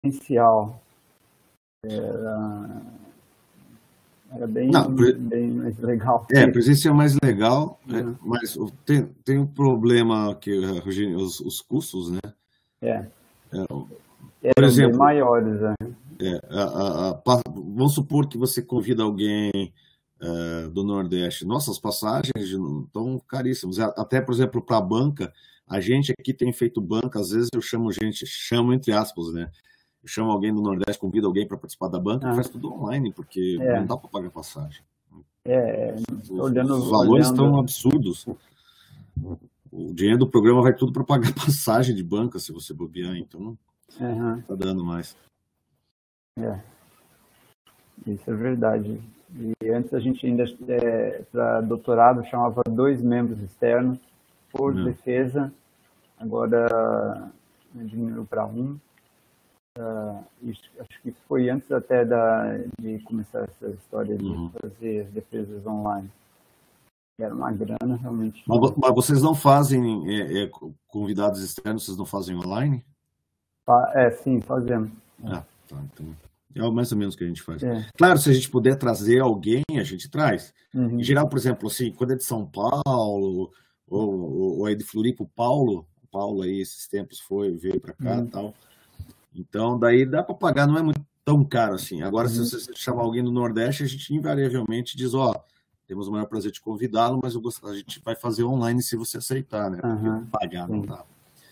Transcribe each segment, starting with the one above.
presencial. Era bem, Não, bem mais legal. Presencial é mais legal, mas tem um problema que, Rogério, os custos, né? Por Eram bem exemplo, maiores, né? vamos supor que você convida alguém do Nordeste. Nossas passagens estão caríssimas. Até, por exemplo, para a banca, a gente aqui tem feito banca, às vezes eu chamo entre aspas, né? Eu chamo alguém do Nordeste, convido alguém para participar da banca e faz tudo online, porque não dá para pagar passagem. Os valores estão absurdos. O dinheiro do programa vai tudo para pagar passagem de banca, se você bobear, então não está dando mais. Isso é verdade. E antes a gente ainda, para doutorado, chamava 2 membros externos por defesa, agora diminuiu para 1. Acho que isso foi antes até de começar essa história de fazer as defesas online. Era uma grana realmente. Mas vocês não fazem convidados externos, vocês não fazem online? Sim, fazemos. Tá, então é mais ou menos o que a gente faz. Claro, se a gente puder trazer alguém, a gente traz. Em geral, por exemplo, assim, quando é de São Paulo ou é de Floripa, o Paulo aí esses tempos veio para cá e tal. Então, daí dá para pagar, não é muito tão caro assim. Agora, se você chamar alguém do Nordeste, a gente invariavelmente diz, temos o maior prazer de convidá-lo, mas a gente vai fazer online se você aceitar, né? Porque pagar não dá.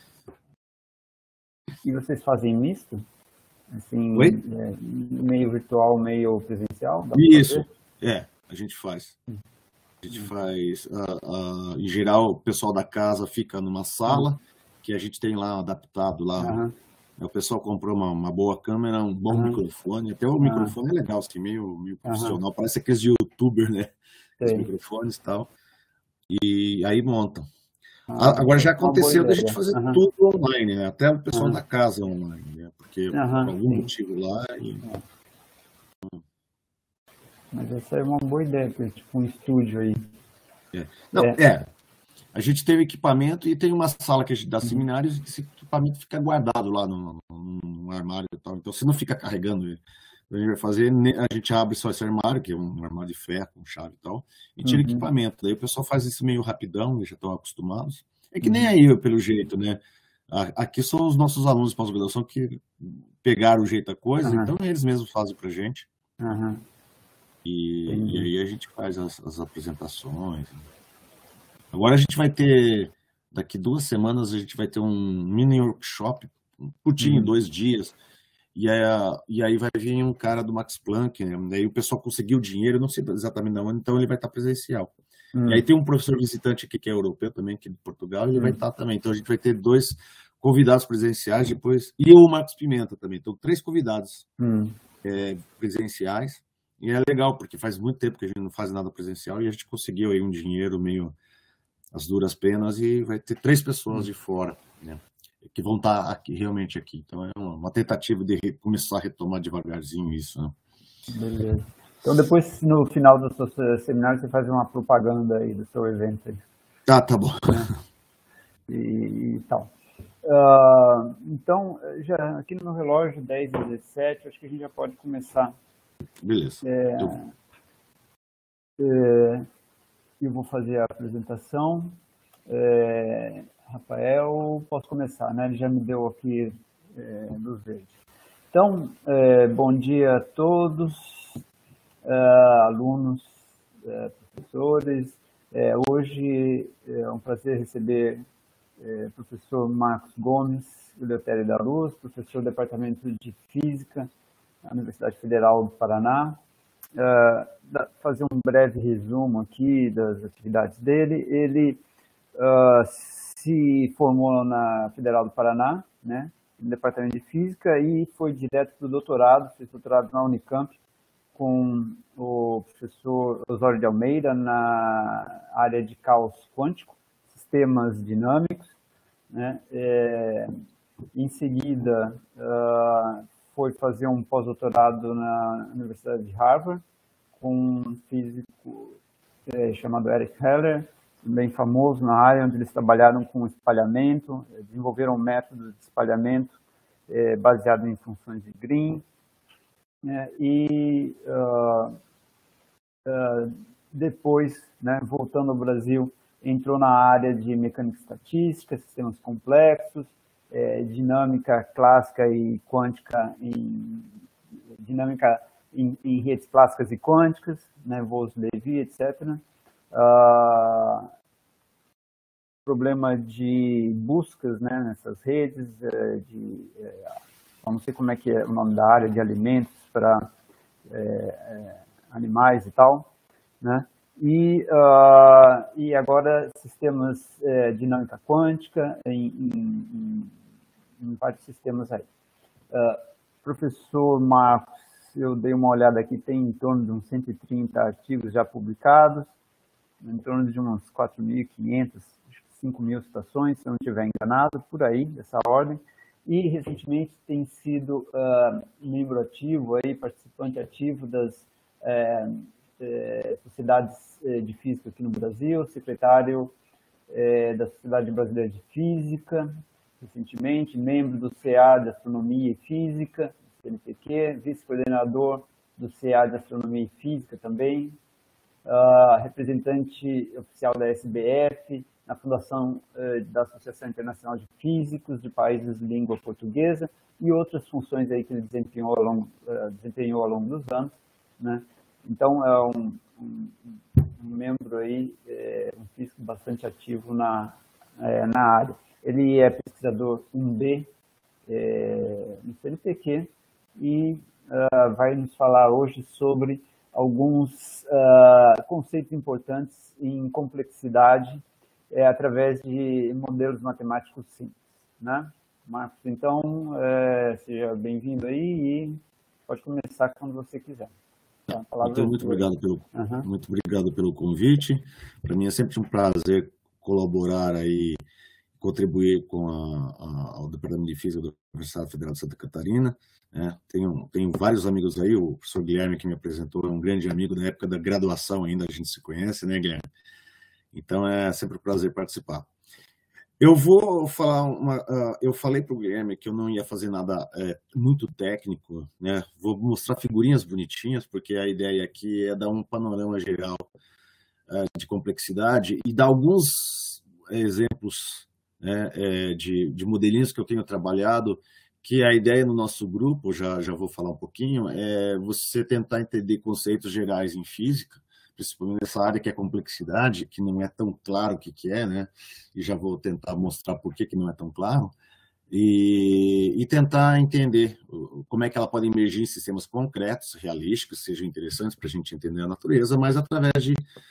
E vocês fazem misto? Assim, meio virtual, meio presencial? Isso, a gente faz. A gente faz, em geral, o pessoal da casa fica numa sala, que a gente tem lá adaptado lá. O pessoal comprou uma boa câmera, um bom microfone, até o microfone é legal, assim, meio profissional, parece aqueles de youtuber, né? Os microfones e tal. E aí montam. Agora já aconteceu da gente fazer tudo online, né? Até o pessoal da casa online, né? Porque por algum motivo lá. Mas essa é uma boa ideia, tipo um estúdio aí. A gente tem o equipamento e tem uma sala que a gente dá seminários e esse equipamento fica guardado lá no armário e tal. Então você não fica carregando ele. A gente vai fazer, a gente abre só esse armário, que é um armário de ferro com chave e tal, e tira equipamento. Daí o pessoal faz isso meio rapidão, eles já estão acostumados. É que nem aí, pelo jeito, né? Aqui são os nossos alunos de pós-graduação que pegaram o jeito da coisa, então eles mesmos fazem pra gente. E aí a gente faz as apresentações. Agora a gente vai ter, daqui 2 semanas, a gente vai ter um mini workshop, curtinho, 2 dias. E aí vai vir um cara do Max Planck, né? Aí o pessoal conseguiu dinheiro, não sei exatamente não, então ele vai estar presencial. E aí tem um professor visitante aqui que é europeu também, que é de Portugal, e ele vai estar também. Então a gente vai ter 2 convidados presenciais depois, e o Marcos Pimenta também. Então 3 convidados presenciais. E é legal, porque faz muito tempo que a gente não faz nada presencial e a gente conseguiu aí um dinheiro meio às duras penas e vai ter 3 pessoas de fora, né? Que vão estar aqui, realmente aqui. Então é uma tentativa de começar a retomar devagarzinho isso, né? Beleza. Então depois, no final do seu seminário, você faz uma propaganda aí do seu evento aí. Tá bom. E tal. Então, já aqui no meu relógio, 10h17, acho que a gente já pode começar. Beleza. Eu vou fazer a apresentação. Rafael, posso começar, né? Ele já me deu aqui luz verde. Então, bom dia a todos, alunos, professores. Hoje é um prazer receber o professor Marcos Gomes, Eleutério da Luz, professor do Departamento de Física da Universidade Federal do Paraná. Fazer um breve resumo aqui das atividades dele. Ele se formou na Federal do Paraná, né, no Departamento de Física, e foi direto para o doutorado, fez doutorado na Unicamp, com o professor Osório de Almeida, na área de caos quântico, sistemas dinâmicos, né. Em seguida, foi fazer um pós-doutorado na Universidade de Harvard, com um físico chamado Eric Heller, bem famoso na área, onde eles trabalharam com espalhamento, desenvolveram um método de espalhamento baseado em funções de Green, né? E depois, né, voltando ao Brasil, entrou na área de mecânica estatística, sistemas complexos, dinâmica clássica e quântica, dinâmica em redes clássicas e quânticas, né, voos Levi, etc. Problema de buscas, né, nessas redes, eu não sei como é que é o nome da área, de alimentos para animais e tal, né? E agora sistemas dinâmica quântica em vários sistemas aí. Professor Marcos, eu dei uma olhada aqui, tem em torno de uns 130 artigos já publicados, em torno de uns 4.500, 5.000 citações, se eu não estiver enganado, por aí, dessa ordem. E recentemente tem sido membro ativo, aí, participante ativo das sociedades de física aqui no Brasil, secretário da Sociedade Brasileira de Física, recentemente, membro do CA de Astronomia e Física, CNPq, vice-coordenador do CA de Astronomia e Física também, representante oficial da SBF, na fundação da Associação Internacional de Físicos de Países de Língua Portuguesa e outras funções aí que ele desempenhou ao longo dos anos, né? Então, é um membro aí, um físico bastante ativo na área. Ele é pesquisador 1B no CNPq e vai nos falar hoje sobre alguns conceitos importantes em complexidade através de modelos matemáticos simples, né? Marcos, então, seja bem-vindo aí e pode começar quando você quiser. Então, muito obrigado pelo convite. Para mim é sempre um prazer colaborar aí, contribuir com ao Departamento de Física da Universidade Federal de Santa Catarina. Tenho vários amigos aí, o professor Guilherme, que me apresentou, é um grande amigo da época da graduação, ainda a gente se conhece, né, Guilherme? Então, é sempre um prazer participar. Eu vou falar eu falei para o Guilherme que eu não ia fazer nada muito técnico, né? Vou mostrar figurinhas bonitinhas, porque a ideia aqui é dar um panorama geral de complexidade e dar alguns exemplos, né, de modelinhos que eu tenho trabalhado, que a ideia no nosso grupo, já vou falar um pouquinho, é você tentar entender conceitos gerais em física, principalmente nessa área que é complexidade, que não é tão claro o que é, né? E já vou tentar mostrar por que não é tão claro, e tentar entender como é que ela pode emergir em sistemas concretos, realísticos, sejam interessantes para a gente entender a natureza, mas através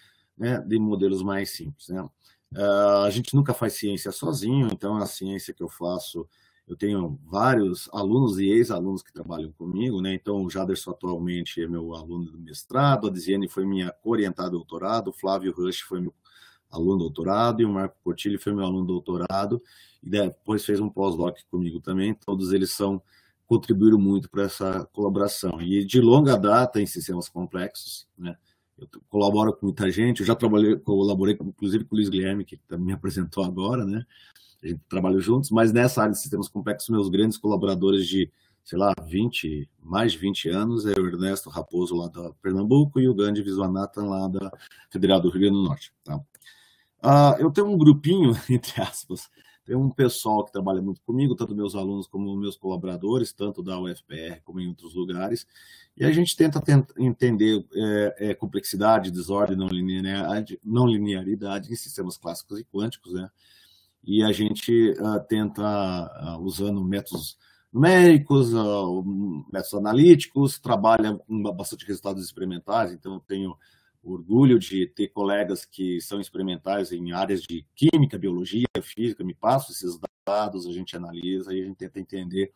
de modelos mais simples, né? A gente nunca faz ciência sozinho, então a ciência que eu faço, eu tenho vários alunos e ex-alunos que trabalham comigo, né? Então, o Jaderson atualmente é meu aluno do mestrado, a Disiane foi minha co-orientada do doutorado, o Flávio Rush foi meu aluno do doutorado e o Marco Portillo foi meu aluno do doutorado e depois fez um pós-doc comigo também. Todos eles contribuíram muito para essa colaboração. E de longa data em sistemas complexos, né? Eu colaboro com muita gente, eu já colaborei inclusive com o Luiz Guilherme, que também me apresentou agora, né? A gente trabalha juntos, mas nessa área de sistemas complexos, meus grandes colaboradores de, sei lá, mais de 20 anos é o Ernesto Raposo, lá da Pernambuco, e o Gandhi Viswanathan, lá da Federal do Rio Grande do Norte. Tá? Eu tenho um grupinho, entre aspas, tem um pessoal que trabalha muito comigo, tanto meus alunos como meus colaboradores, tanto da UFPR como em outros lugares, e a gente tenta entender complexidade, desordem, não linearidade em sistemas clássicos e quânticos, né? E a gente tenta, usando métodos numéricos, métodos analíticos, trabalha com bastante resultados experimentais, então eu tenho orgulho de ter colegas que são experimentais em áreas de química, biologia, física, me passam esses dados, a gente analisa e a gente tenta entender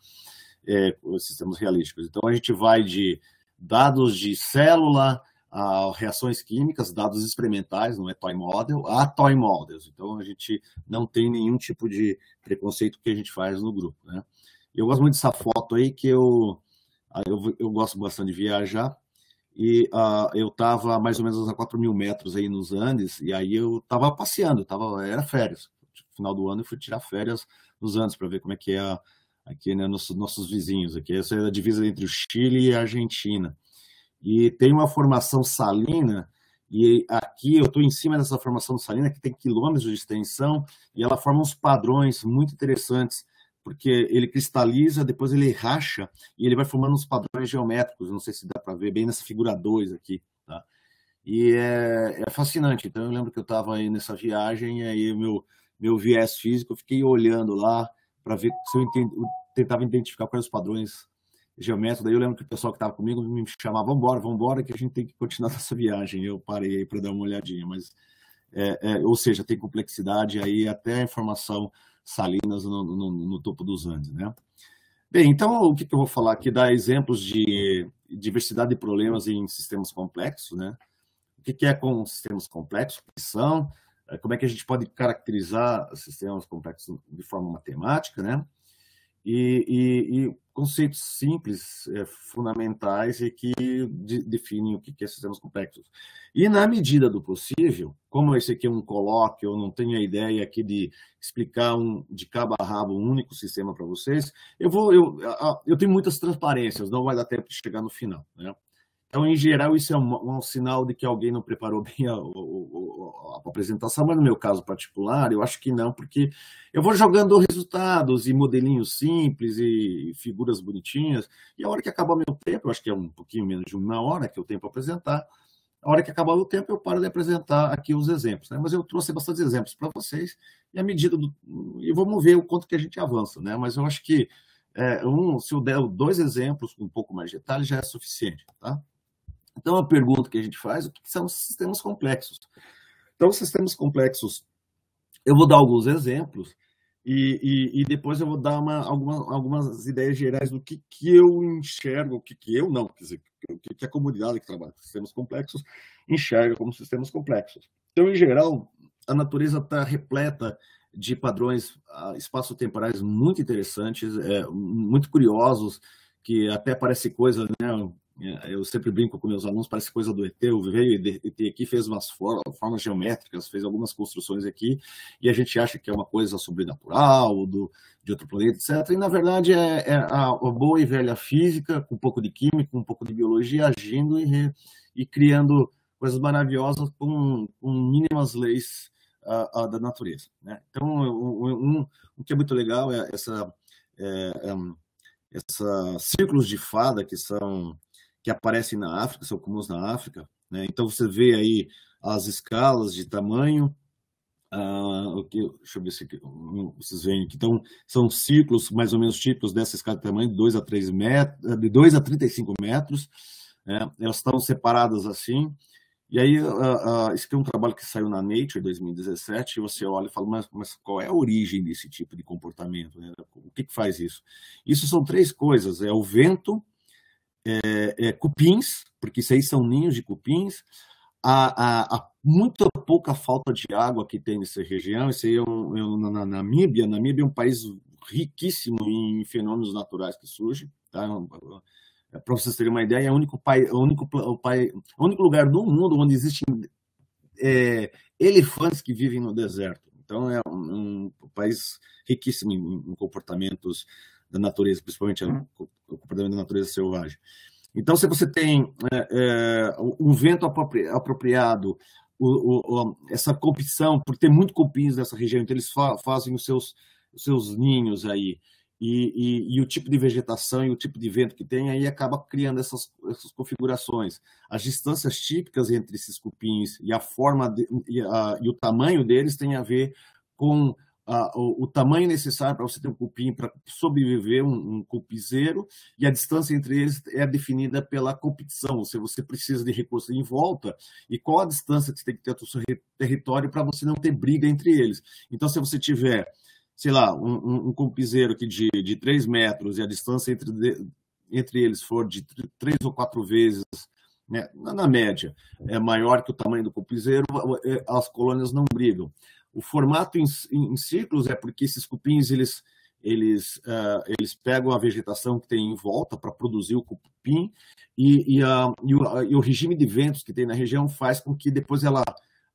os sistemas realísticos. Então a gente vai de dados de célula, reações químicas, dados experimentais, não é toy model, a toy models. Então, a gente não tem nenhum tipo de preconceito que a gente faz no grupo, né? Eu gosto muito dessa foto aí, que eu gosto bastante de viajar, e eu estava mais ou menos a 4.000 metros aí nos Andes, e aí eu estava passeando, era férias. No final do ano eu fui tirar férias nos Andes para ver como é que é aqui, né, nossos vizinhos aqui. Essa é a divisa entre o Chile e a Argentina. E tem uma formação salina, e aqui eu estou em cima dessa formação salina, que tem quilômetros de extensão, e ela forma uns padrões muito interessantes, porque ele cristaliza, depois ele racha, e ele vai formando uns padrões geométricos, não sei se dá para ver bem nessa figura 2 aqui, tá? E é fascinante. Então eu lembro que eu estava aí nessa viagem, e aí meu viés físico, eu fiquei olhando lá para ver se eu tentava identificar quais os padrões geométricos. Daí eu lembro que o pessoal que estava comigo me chamava, vamos embora, que a gente tem que continuar essa viagem. Eu parei aí para dar uma olhadinha, mas ou seja, tem complexidade aí até a informação salinas no topo dos Andes, né? Bem, então o que eu vou falar aqui? Dá exemplos de diversidade de problemas em sistemas complexos, né? O que é com sistemas complexos? O que são? Como é que a gente pode caracterizar sistemas complexos de forma matemática, né? E conceitos simples, fundamentais, e que definem o que é sistemas complexos. E, na medida do possível, como esse aqui é um colóquio, eu não tenho a ideia aqui de explicar de cabo a rabo um único sistema para vocês, eu tenho muitas transparências, não vai dar tempo de chegar no final, né? Então, em geral, isso é um sinal de que alguém não preparou bem a apresentação, mas no meu caso particular, eu acho que não, porque eu vou jogando resultados e modelinhos simples e figuras bonitinhas, e a hora que acabar meu tempo, eu acho que é um pouquinho menos de 1 hora que eu tenho para apresentar, a hora que acabar o tempo eu paro de apresentar aqui os exemplos, né? Mas eu trouxe bastante exemplos para vocês, e à medida e vamos ver o quanto que a gente avança, né? Mas eu acho que se eu der 2 exemplos com um pouco mais de detalhe, já é suficiente, tá? Então, a pergunta que a gente faz, o que são sistemas complexos? Então, sistemas complexos, eu vou dar alguns exemplos e depois eu vou dar algumas ideias gerais do que eu enxergo, o que eu não, quer dizer, o que a comunidade que trabalha com sistemas complexos enxerga como sistemas complexos. Então, em geral, a natureza está repleta de padrões espaço-temporais muito interessantes, muito curiosos, que até parece coisa, né? Eu sempre brinco com meus alunos, parece coisa do ET. Veio ET aqui, fez umas formas geométricas, fez algumas construções aqui, e a gente acha que é uma coisa sobrenatural, de outro planeta, etc. E, na verdade, é a boa e velha física, com um pouco de química, com um pouco de biologia, agindo e criando coisas maravilhosas com mínimas leis da natureza, né? Então, o que é muito legal é essa círculos de fada que aparecem na África, são comuns na África, né? Então você vê aí as escalas de tamanho, deixa eu ver se vocês veem aqui, então são círculos mais ou menos típicos dessa escala de tamanho, de 2 a 3 metros, de 2 a 35 metros, né? Elas estão separadas assim, e aí esse aqui é um trabalho que saiu na Nature em 2017, e você olha e fala, mas qual é a origem desse tipo de comportamento, né? O que faz isso? Isso são 3 coisas, é o vento, cupins, porque isso aí são ninhos de cupins, a muita pouca falta de água que tem nessa região. Isso aí na Namíbia. Namíbia é um país riquíssimo em fenômenos naturais que surgem, tá? Para vocês terem uma ideia, é o único lugar do mundo onde existem elefantes que vivem no deserto. Então é um país riquíssimo em comportamentos da natureza, principalmente o comportamento da natureza selvagem. Então, se você tem um vento apropriado, essa competição, por ter muito cupins nessa região, então eles fazem os seus ninhos aí, e o tipo de vegetação e o tipo de vento que tem, aí acaba criando essas configurações. As distâncias típicas entre esses cupins e a forma e o tamanho deles tem a ver com o tamanho necessário para você ter um cupim para sobreviver, um cupizeiro, e a distância entre eles é definida pela competição, ou seja, você precisa de recursos em volta, e qual a distância que você tem que ter do seu território para você não ter briga entre eles. Então, se você tiver, sei lá, um cupizeiro aqui de 3 metros, e a distância entre eles for de 3 ou 4 vezes, né, na média, é maior que o tamanho do cupizeiro, as colônias não brigam. O formato em círculos é porque esses cupins eles pegam a vegetação que tem em volta para produzir o cupim, e o regime de ventos que tem na região faz com que depois ela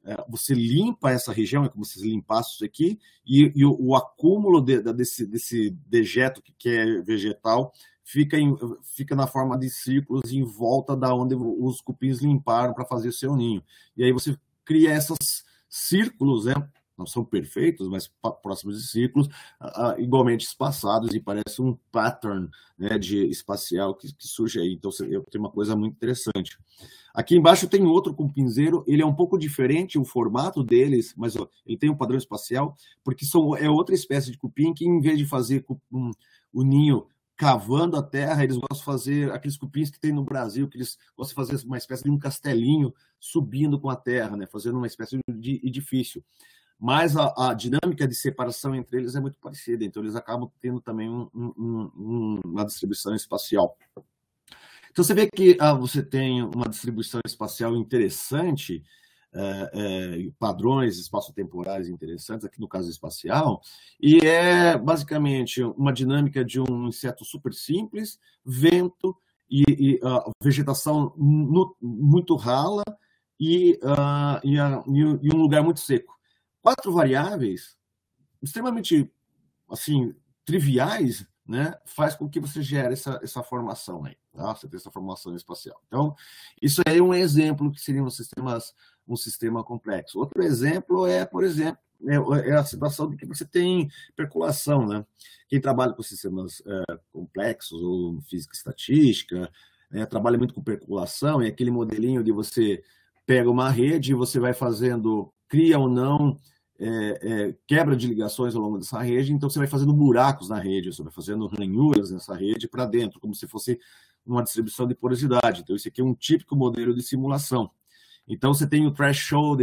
você limpa essa região, é como se limpasse isso aqui, e o acúmulo desse dejeto que é vegetal fica na forma de círculos em volta da onde os cupins limparam para fazer o seu ninho. E aí você cria esses círculos, né? Não são perfeitos, mas próximos de círculos, igualmente espaçados, e parece um pattern, né, espacial que surge aí. Então, tem uma coisa muito interessante. Aqui embaixo tem outro cupinzeiro, ele é um pouco diferente, o formato deles, mas ó, ele tem um padrão espacial, porque é outra espécie de cupim que, em vez de fazer o ninho cavando a terra, eles gostam de fazer aqueles cupins que tem no Brasil, que eles gostam de fazer uma espécie de um castelinho subindo com a terra, né, fazendo uma espécie de edifício. Mas a dinâmica de separação entre eles é muito parecida, então eles acabam tendo também uma distribuição espacial. Então você vê que você tem uma distribuição espacial interessante, padrões espaço-temporais interessantes, aqui no caso espacial, e é basicamente uma dinâmica de um inseto super simples, vento e vegetação muito rala e um lugar muito seco. 4 variáveis extremamente assim, triviais, né, faz com que você gere essa formação aí, tá? Você tem essa formação espacial. Então, isso aí é um exemplo que seria um sistema complexo. Outro exemplo por exemplo, a situação de que você tem percolação, né? Quem trabalha com sistemas complexos, ou física e estatística, trabalha muito com percolação, é aquele modelinho de você pega uma rede e você vai fazendo, cria ou não, quebra de ligações ao longo dessa rede, então você vai fazendo buracos na rede, você vai fazendo ranhuras nessa rede para dentro, como se fosse uma distribuição de porosidade. Então, esse aqui é um típico modelo de simulação. Então, você tem o threshold,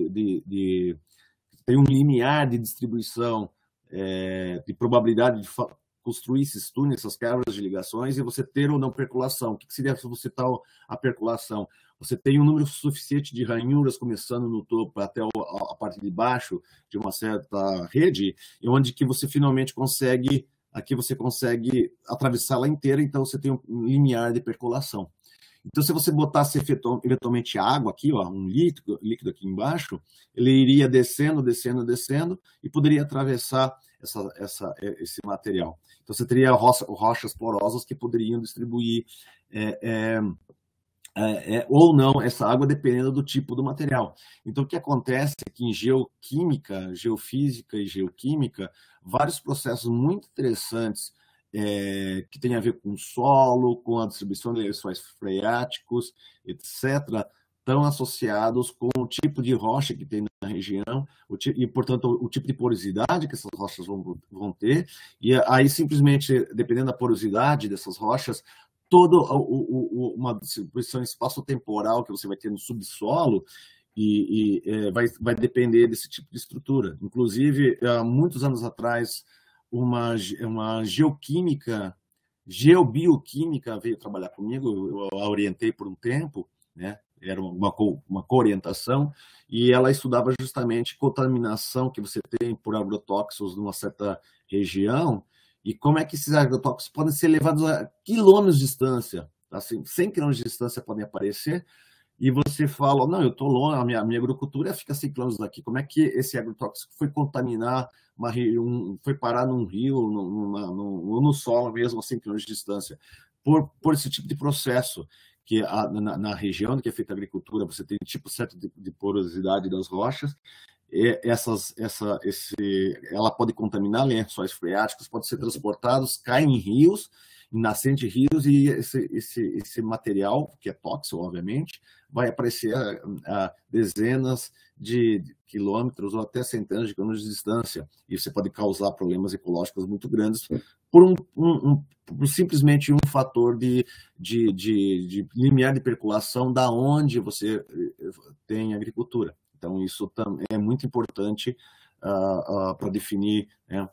tem um limiar de distribuição, de probabilidade de construir esses túneis, essas quebras de ligações, e você ter ou não percolação. O que seria se você tal a percolação? Você tem um número suficiente de ranhuras começando no topo até a parte de baixo de uma certa rede, onde que você finalmente consegue, aqui você consegue atravessá-la inteira, então você tem um limiar de percolação. Então, se você botasse eventualmente água aqui, ó, um líquido aqui embaixo, ele iria descendo, descendo, descendo, e poderia atravessar esse material. Então, você teria rochas porosas que poderiam distribuir ou não essa água, dependendo do tipo do material. Então, o que acontece é que em geoquímica, geofísica e geoquímica, vários processos muito interessantes que tem a ver com o solo, com a distribuição de lençóis freáticos, etc., estão associados com o tipo de rocha que tem na região, e, portanto, o tipo de porosidade que essas rochas vão ter, e aí, simplesmente, dependendo da porosidade dessas rochas, toda uma distribuição espaço-temporal que você vai ter no subsolo vai depender desse tipo de estrutura. Inclusive, há muitos anos atrás, uma geobioquímica veio trabalhar comigo, eu a orientei por um tempo, né? Era uma co-orientação, e ela estudava justamente contaminação que você tem por agrotóxicos numa certa região, e como é que esses agrotóxicos podem ser levados a quilômetros de distância, assim, 100 quilômetros de distância podem aparecer, e você fala, não, eu estou longe, a minha agricultura fica a 100 quilômetros daqui, como é que esse agrotóxico foi contaminar, foi parar num rio, no solo mesmo, a 100 quilômetros de distância, por esse tipo de processo, que na região que é feita a agricultura, você tem um tipo certo de porosidade das rochas, ela pode contaminar lençóis freáticos, pode ser transportados, caem em rios, em nascentes de rios, e esse material, que é tóxico, obviamente, vai aparecer a dezenas de quilômetros ou até centenas de quilômetros de distância, e você pode causar problemas ecológicos muito grandes por simplesmente um fator de limiar de percolação da onde você tem agricultura. Então, isso também é muito importante para definir, né,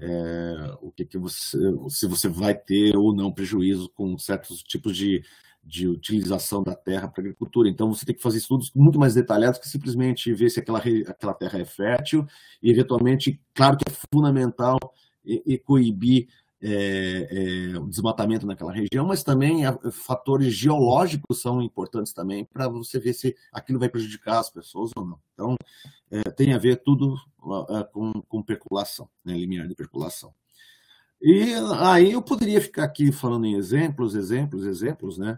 se você vai ter ou não prejuízo com certos tipos de utilização da terra para agricultura. Então, você tem que fazer estudos muito mais detalhados que simplesmente ver se aquela terra é fértil, e, eventualmente, claro que é fundamental coibir o desmatamento naquela região, mas também fatores geológicos são importantes também para você ver se aquilo vai prejudicar as pessoas ou não. Então, tem a ver tudo com percolação, né, limiar de percolação. E aí eu poderia ficar aqui falando em exemplos, né?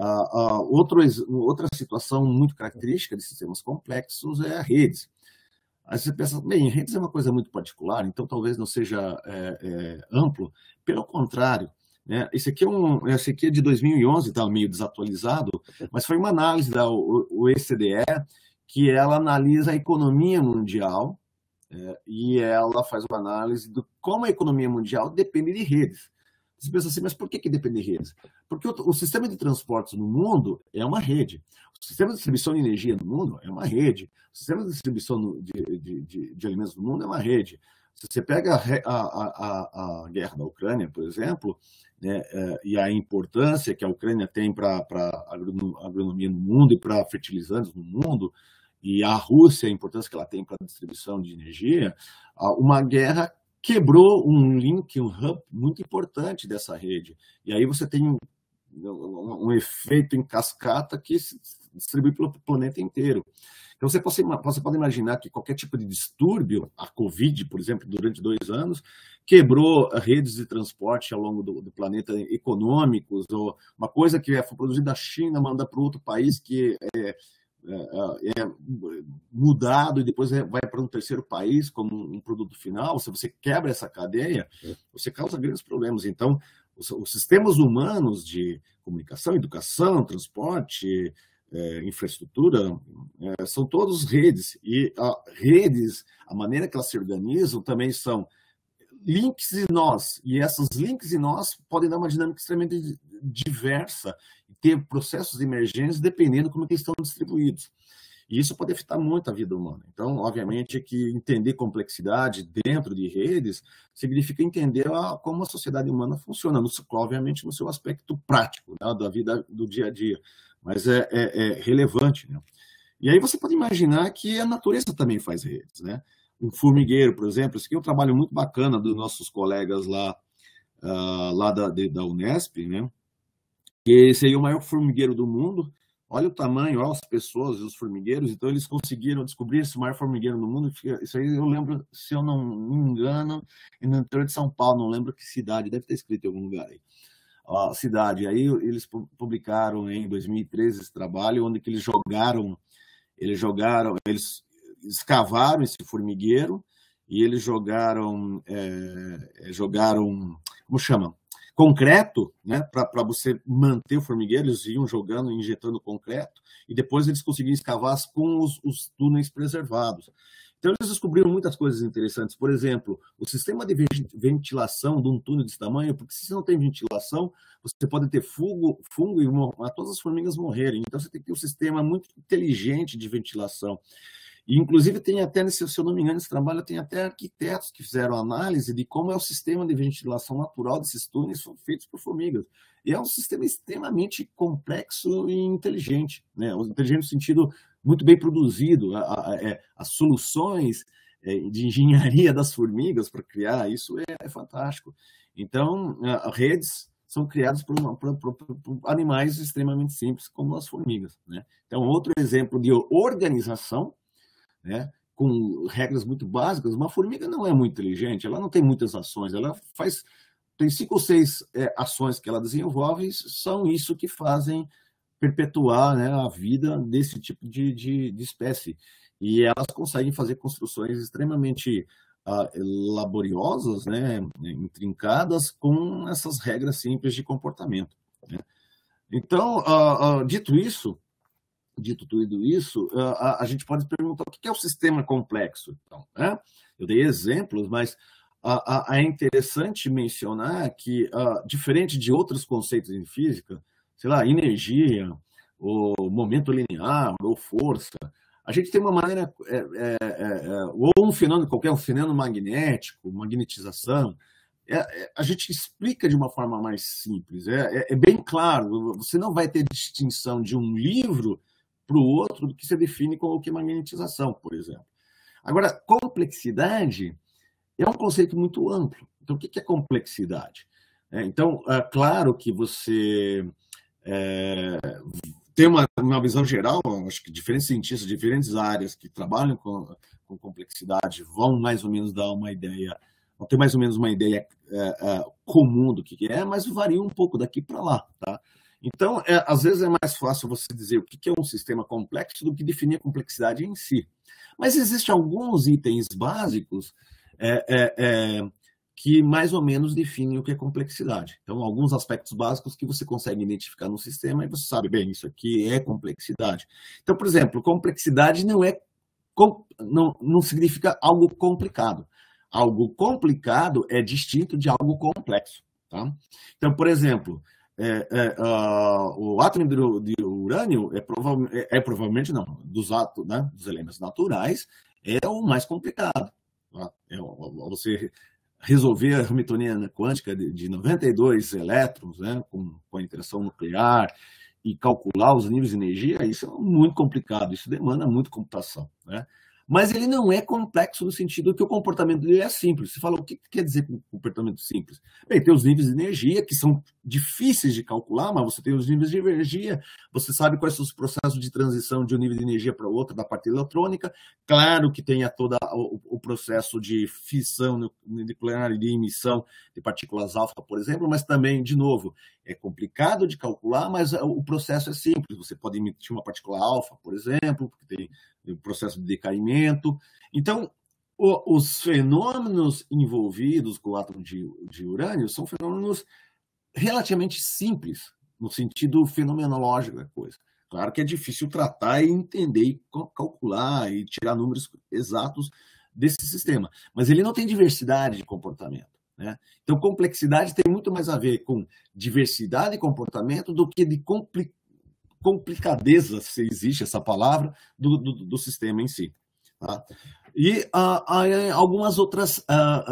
Outra situação muito característica de sistemas complexos é redes. Aí você pensa, bem, redes é uma coisa muito particular, então talvez não seja amplo. Pelo contrário, né? Esse aqui é de 2011, está meio desatualizado, mas foi uma análise da OECD, que ela analisa a economia mundial e ela faz uma análise de como a economia mundial depende de redes. Você pensa assim, mas por que depende de redes? Porque o sistema de transportes no mundo é uma rede. O sistema de distribuição de energia no mundo é uma rede. O sistema de distribuição de alimentos no mundo é uma rede. Se você pega a guerra da Ucrânia, por exemplo, né, e a importância que a Ucrânia tem para a agronomia no mundo e para fertilizantes no mundo, e a Rússia, a importância que ela tem para a distribuição de energia, uma guerra quebrou um link, um hub muito importante dessa rede. E aí você tem um efeito em cascata que se distribui pelo planeta inteiro. Então você pode imaginar que qualquer tipo de distúrbio, a Covid, por exemplo, durante 2 anos, quebrou redes de transporte ao longo do planeta econômicos, ou uma coisa que foi produzida na China, manda para outro país que é mudado e depois vai para um terceiro país como um produto final. Se você quebra essa cadeia, você causa grandes problemas. Então, os sistemas humanos de comunicação, educação, transporte, infraestrutura, são todos redes. E redes, a maneira que elas se organizam, também são links e nós. E essas links e nós podem dar uma dinâmica extremamente diversa e ter processos de emergência dependendo de como eles estão distribuídos. E isso pode afetar muito a vida humana. Então, obviamente, que entender complexidade dentro de redes significa entender como a sociedade humana funciona, obviamente no seu aspecto prático, né, da vida do dia a dia, mas é relevante, né? E aí você pode imaginar que a natureza também faz redes, né? Um formigueiro, por exemplo, isso aqui é um trabalho muito bacana dos nossos colegas lá da Unesp, né? Que seria o maior formigueiro do mundo. Olha o tamanho, olha as pessoas e os formigueiros. Então, eles conseguiram descobrir esse maior formigueiro do mundo. Isso aí eu lembro, se eu não me engano, no interior de São Paulo, não lembro que cidade, deve ter escrito em algum lugar aí. A cidade. Aí eles publicaram em 2013 esse trabalho, onde que eles escavaram esse formigueiro e eles jogaram, como chama? Concreto, né, para você manter o formigueiro. Eles iam jogando, injetando concreto, e depois eles conseguiam escavar com os túneis preservados. Então, eles descobriram muitas coisas interessantes. Por exemplo, o sistema de ventilação de um túnel desse tamanho, porque se você não tem ventilação, você pode ter fungo e todas as formigas morrerem. Então, você tem que ter um sistema muito inteligente de ventilação. E, inclusive, tem até, se eu não me engano, nesse trabalho tem até arquitetos que fizeram análise de como é o sistema de ventilação natural desses túneis feitos por formigas. E é um sistema extremamente complexo e inteligente, né? Inteligente no sentido muito bem produzido. As soluções de engenharia das formigas para criar isso é fantástico. Então, redes são criadas por animais extremamente simples, como as formigas, né? Então, outro exemplo de organização, né, com regras muito básicas. Uma formiga não é muito inteligente, ela não tem muitas ações, tem 5 ou 6 ações que ela desenvolve, e são isso que fazem perpetuar, né, a vida desse tipo de espécie. E elas conseguem fazer construções extremamente laboriosas, né, intrincadas, com essas regras simples de comportamento, né? Então, dito tudo isso, a gente pode perguntar o que é o sistema complexo. Então, né? Eu dei exemplos, mas é interessante mencionar que, diferente de outros conceitos em física, sei lá, energia, ou momento linear, ou força, a gente tem uma maneira, ou um fenômeno qualquer, um fenômeno magnético, magnetização, a gente explica de uma forma mais simples. É bem claro, você não vai ter distinção de um livro para o outro do que se define como o que é magnetização, por exemplo. Agora, complexidade é um conceito muito amplo. Então, o que é complexidade? Então, claro que você tem uma visão geral, acho que diferentes cientistas, diferentes áreas que trabalham com complexidade vão mais ou menos dar uma ideia, vão ter mais ou menos uma ideia comum do que é, mas varia um pouco daqui para lá, tá? Então, às vezes é mais fácil você dizer o que é um sistema complexo do que definir a complexidade em si. Mas existem alguns itens básicos que mais ou menos definem o que é complexidade. Então, alguns aspectos básicos que você consegue identificar no sistema e você sabe, bem, isso aqui é complexidade. Então, por exemplo, complexidade não significa algo complicado. Algo complicado é distinto de algo complexo. Tá? Então, por exemplo, o átomo de urânio provavelmente não, dos elementos naturais, é o mais complicado. Tá? Você resolver a Hamiltoniana quântica de 92 elétrons, né, com a interação nuclear, e calcular os níveis de energia, isso é muito complicado, isso demanda muita computação, né? Mas ele não é complexo no sentido que o comportamento dele é simples. Você fala, o que quer dizer comportamento simples? Bem, tem os níveis de energia, que são difíceis de calcular, mas você tem os níveis de energia, você sabe quais são os processos de transição de um nível de energia para outro da parte eletrônica. Claro que tem todo o processo de fissão nuclear e de emissão de partículas alfa, por exemplo, mas também, de novo, é complicado de calcular, mas o processo é simples. Você pode emitir uma partícula alfa, por exemplo, porque tem o processo de decaimento. Então, os fenômenos envolvidos com o átomo de urânio são fenômenos relativamente simples, no sentido fenomenológico da coisa. Claro que é difícil tratar e entender, e calcular e tirar números exatos desse sistema, mas ele não tem diversidade de comportamento, né? Então, complexidade tem muito mais a ver com diversidade de comportamento do que de complicadeza, se existe essa palavra, do sistema em si. Tá? E há algumas outras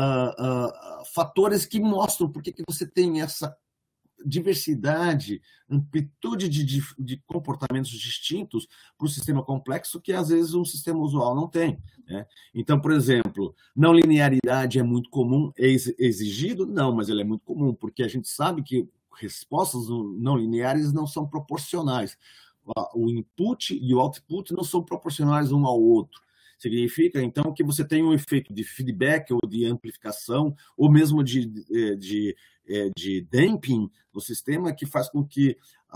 fatores que mostram por que você tem essa diversidade, amplitude de comportamentos distintos para o sistema complexo que, às vezes, um sistema usual não tem, né? Então, por exemplo, não linearidade é muito comum, é exigido? Não, mas ele é muito comum, porque a gente sabe que respostas não lineares não são proporcionais. O input e o output não são proporcionais um ao outro. Significa, então, que você tem um efeito de feedback ou de amplificação, ou mesmo de damping no sistema, que faz com que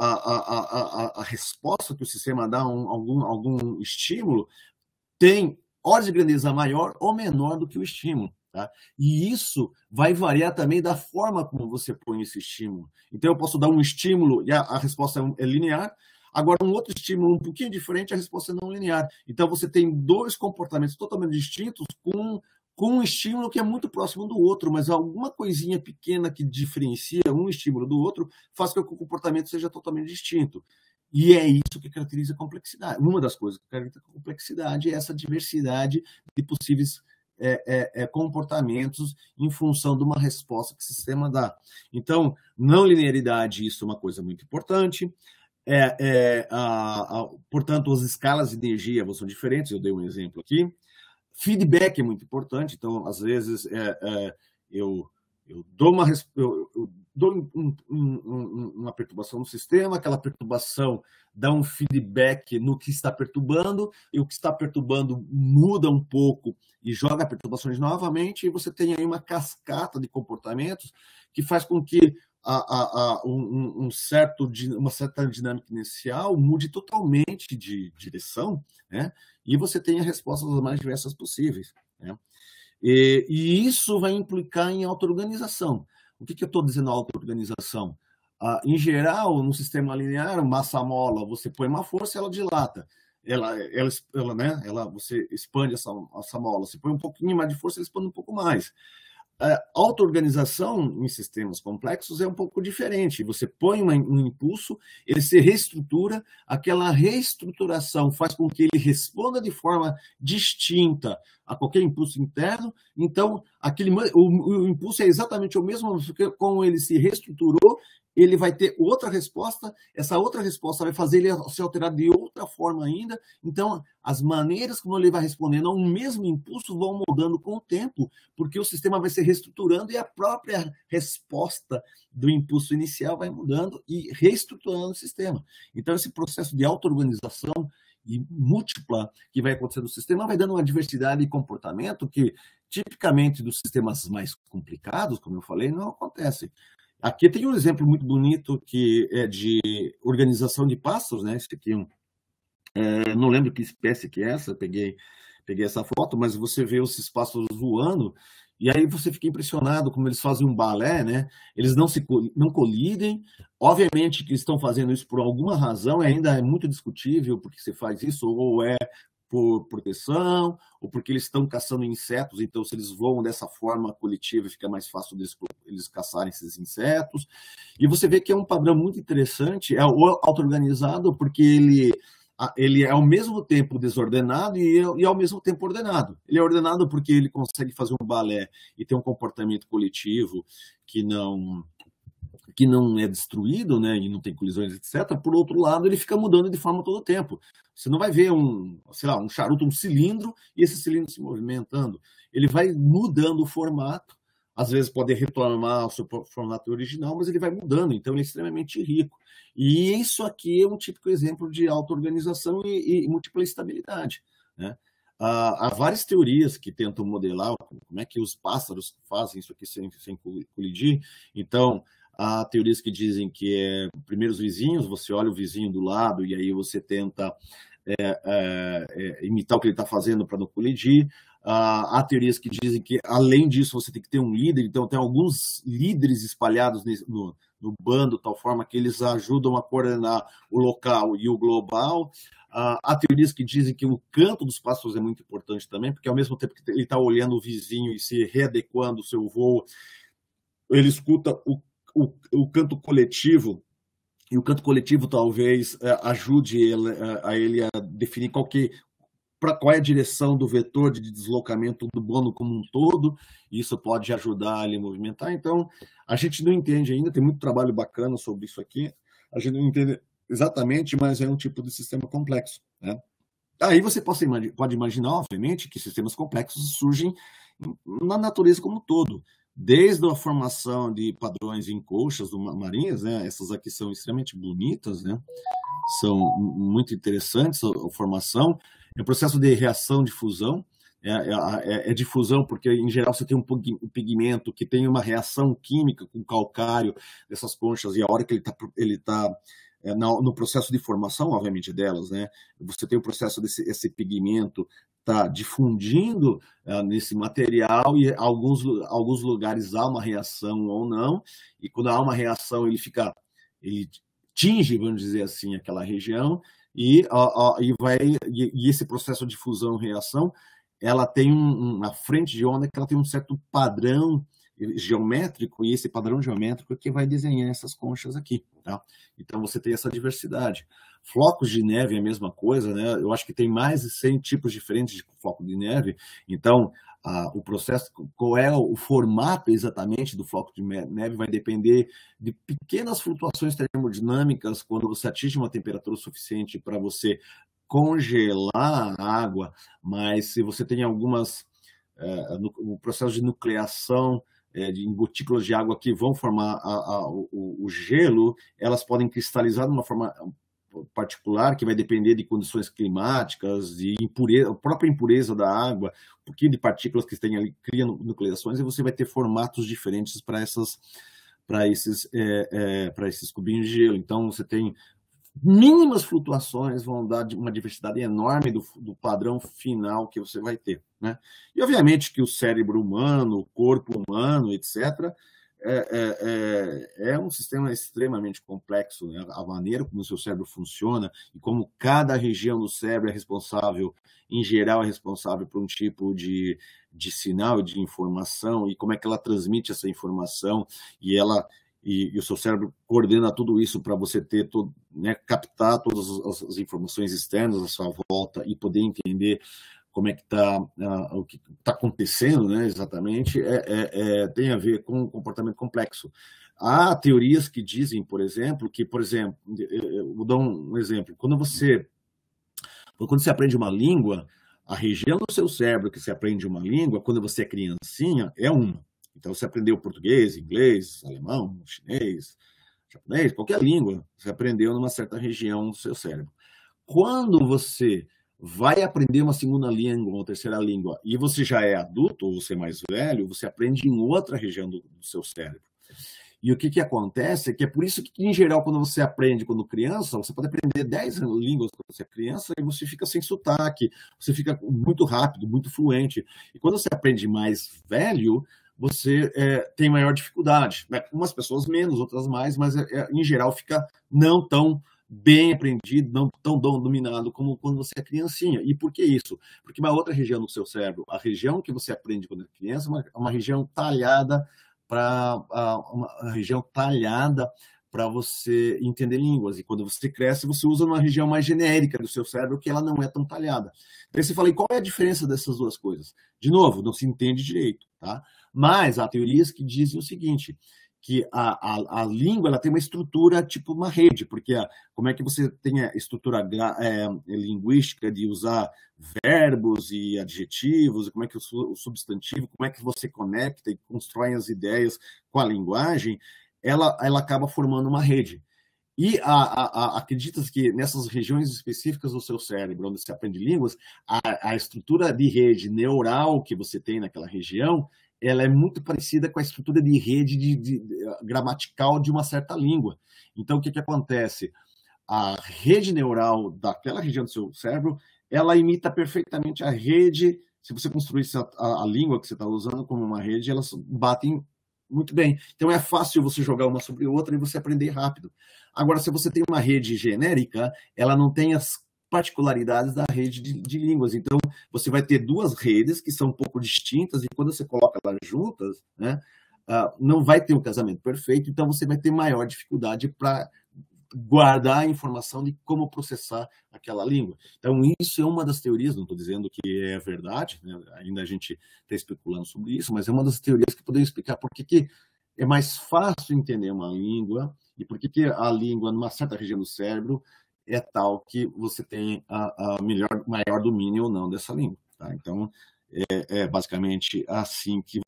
a resposta que o sistema dá a algum estímulo tem ordem de grandeza maior ou menor do que o estímulo. Tá? E isso vai variar também da forma como você põe esse estímulo. Então, eu posso dar um estímulo e a resposta é linear. Agora, um outro estímulo um pouquinho diferente, a resposta é não linear. Então, você tem dois comportamentos totalmente distintos com um estímulo que é muito próximo do outro, mas alguma coisinha pequena que diferencia um estímulo do outro faz com que o comportamento seja totalmente distinto. E é isso que caracteriza a complexidade. Uma das coisas que caracteriza a complexidade é essa diversidade de possíveis comportamentos em função de uma resposta que o sistema dá. Então, não linearidade, isso é uma coisa muito importante. Portanto, as escalas de energia são diferentes, eu dei um exemplo aqui. Feedback é muito importante, então, às vezes, eu dou uma perturbação no sistema, aquela perturbação dá um feedback no que está perturbando, e o que está perturbando muda um pouco e joga perturbações novamente, e você tem aí uma cascata de comportamentos que faz com que uma certa dinâmica inicial mude totalmente de direção, né? E você tenha respostas as mais diversas possíveis, né? E isso vai implicar em auto-organização. O que eu estou dizendo auto-organização? Em geral, no sistema linear, massa-mola, você põe uma força e ela dilata. Você expande essa mola. Você põe um pouquinho mais de força, ela expande um pouco mais. A auto-organização em sistemas complexos é um pouco diferente. Você põe um impulso, ele se reestrutura, aquela reestruturação faz com que ele responda de forma distinta a qualquer impulso interno. Então, o impulso é exatamente o mesmo, como ele se reestruturou, ele vai ter outra resposta, essa outra resposta vai fazer ele se alterar de outra forma ainda. Então, as maneiras como ele vai respondendo a um mesmo impulso vão mudando com o tempo, porque o sistema vai se reestruturando e a própria resposta do impulso inicial vai mudando e reestruturando o sistema. Então, esse processo de auto-organização e múltipla que vai acontecer no sistema vai dando uma diversidade de comportamento que, tipicamente, dos sistemas mais complicados, como eu falei, não acontece. Aqui tem um exemplo muito bonito que é de organização de pássaros, né? Esse aqui, não lembro que espécie que é essa, peguei essa foto, mas você vê esses pássaros voando e aí você fica impressionado como eles fazem um balé, né? Eles não colidem. Obviamente que estão fazendo isso por alguma razão, ainda é muito discutível porque você faz isso, ou é por proteção, ou porque eles estão caçando insetos, então se eles voam dessa forma coletiva, fica mais fácil eles caçarem esses insetos. E você vê que é um padrão muito interessante, é o auto-organizado, porque ele é ao mesmo tempo desordenado e ao mesmo tempo ordenado. Ele é ordenado porque ele consegue fazer um balé e ter um comportamento coletivo que não é destruído, né, e não tem colisões, etc. Por outro lado, ele fica mudando de forma todo o tempo. Você não vai ver um charuto, um cilindro, e esse cilindro se movimentando. Ele vai mudando o formato, às vezes pode retomar o seu formato original, mas ele vai mudando, então ele é extremamente rico. E isso aqui é um típico exemplo de auto-organização e múltipla estabilidade, né? Há várias teorias que tentam modelar como é que os pássaros fazem isso aqui sem colidir. Então, há teorias que dizem que primeiro os vizinhos, você olha o vizinho do lado e aí você tenta imitar o que ele está fazendo para não colidir. Há teorias que dizem que, além disso, você tem que ter um líder. Então, tem alguns líderes espalhados no bando, de tal forma que eles ajudam a coordenar o local e o global. Há teorias que dizem que o canto dos pássaros é muito importante também, porque ao mesmo tempo que ele está olhando o vizinho e se readequando o seu voo, ele escuta o canto coletivo, e o canto coletivo talvez ajude ele a definir qual é a direção do vetor de deslocamento do bando como um todo, e isso pode ajudar ele a movimentar. Então, a gente não entende ainda, tem muito trabalho bacana sobre isso aqui, a gente não entende exatamente, mas é um tipo de sistema complexo, né? Aí você pode imaginar, obviamente, que sistemas complexos surgem na natureza como um todo, desde a formação de padrões em colchas marinhas, né? Essas aqui são extremamente bonitas, né? São muito interessantes a formação. É o processo de reação de fusão, é de fusão porque, em geral, você tem um pigmento que tem uma reação química com o calcário dessas conchas, e a hora que ele tá no processo de formação, obviamente, delas, né? Você tem o processo desse pigmento está difundindo nesse material, e alguns lugares há uma reação ou não, e quando há uma reação ele tinge, vamos dizer assim, aquela região, e esse processo de fusão-reação, ela tem uma frente de onda que ela tem um certo padrão geométrico, e esse padrão geométrico que vai desenhar essas conchas aqui, tá? Então você tem essa diversidade. Flocos de neve é a mesma coisa, né? Eu acho que tem mais de 100 tipos diferentes de floco de neve. Então, o processo, qual é o formato exatamente do floco de neve vai depender de pequenas flutuações termodinâmicas quando você atinge uma temperatura suficiente para você congelar a água, mas se você tem algumas no processo de nucleação em gotículas de água que vão formar o gelo, elas podem cristalizar de uma forma particular, que vai depender de condições climáticas, de a própria impureza da água, um pouquinho de partículas que tem ali, criam nucleações, e você vai ter formatos diferentes para esses cubinhos de gelo. Então, você tem mínimas flutuações, vão dar uma diversidade enorme do padrão final que você vai ter, né? E, obviamente, que o cérebro humano, o corpo humano, etc., é um sistema extremamente complexo, né? A maneira como o seu cérebro funciona e como cada região do cérebro é responsável, em geral, é responsável por um tipo de sinal, de informação, e como é que ela transmite essa informação, e o seu cérebro coordena tudo isso para você ter né, captar todas as informações externas à sua volta e poder entender como é que o que está acontecendo, né, exatamente, tem a ver com um comportamento complexo. há teorias que dizem, por exemplo, eu vou dar um exemplo, quando você aprende uma língua, a região do seu cérebro que você aprende uma língua, quando você é criancinha, é uma. Então, você aprendeu português, inglês, alemão, chinês, japonês, qualquer língua, você aprendeu numa certa região do seu cérebro. Quando você vai aprender uma segunda língua, uma terceira língua, e você já é adulto, ou você é mais velho, você aprende em outra região do seu cérebro. E o que acontece é que é por isso que, em geral, quando você aprende quando criança, você pode aprender 10 línguas quando você é criança e você fica sem sotaque, você fica muito rápido, muito fluente. E quando você aprende mais velho, você tem maior dificuldade. Umas pessoas menos, outras mais, mas em geral fica não tão bem aprendido, não tão dominado como quando você é criancinha. E por que isso? Porque uma outra região do seu cérebro, a região que você aprende quando é criança, é uma região talhada uma região talhada para você entender línguas. E quando você cresce, você usa uma região mais genérica do seu cérebro, que ela não é tão talhada. Aí você fala, e qual é a diferença dessas duas coisas? De novo, não se entende direito, tá? Mas há teorias que dizem o seguinte, que a língua ela tem uma estrutura tipo uma rede, porque como é que você tem a estrutura linguística de usar verbos e adjetivos, como é que o substantivo, como é que você conecta e constrói as ideias com a linguagem, ela acaba formando uma rede. E acredita-se que nessas regiões específicas do seu cérebro, onde você aprende línguas, a estrutura de rede neural que você tem naquela região, ela é muito parecida com a estrutura de rede gramatical de uma certa língua. Então, o que acontece? A rede neural daquela região do seu cérebro, ela imita perfeitamente a rede. Se você construísse a língua que você está usando como uma rede, elas batem muito bem. Então, é fácil você jogar uma sobre outra e você aprender rápido. Agora, se você tem uma rede genérica, ela não tem as particularidades da rede de línguas. Então, você vai ter duas redes que são um pouco distintas e quando você coloca elas juntas, né, não vai ter um casamento perfeito, então você vai ter maior dificuldade para guardar a informação de como processar aquela língua. Então, isso é uma das teorias, não estou dizendo que é verdade, né, ainda a gente está especulando sobre isso, mas é uma das teorias que podem explicar por que é mais fácil entender uma língua e por que a língua, numa certa região do cérebro, é tal que você tem maior domínio ou não dessa língua. Tá? Então, é basicamente assim que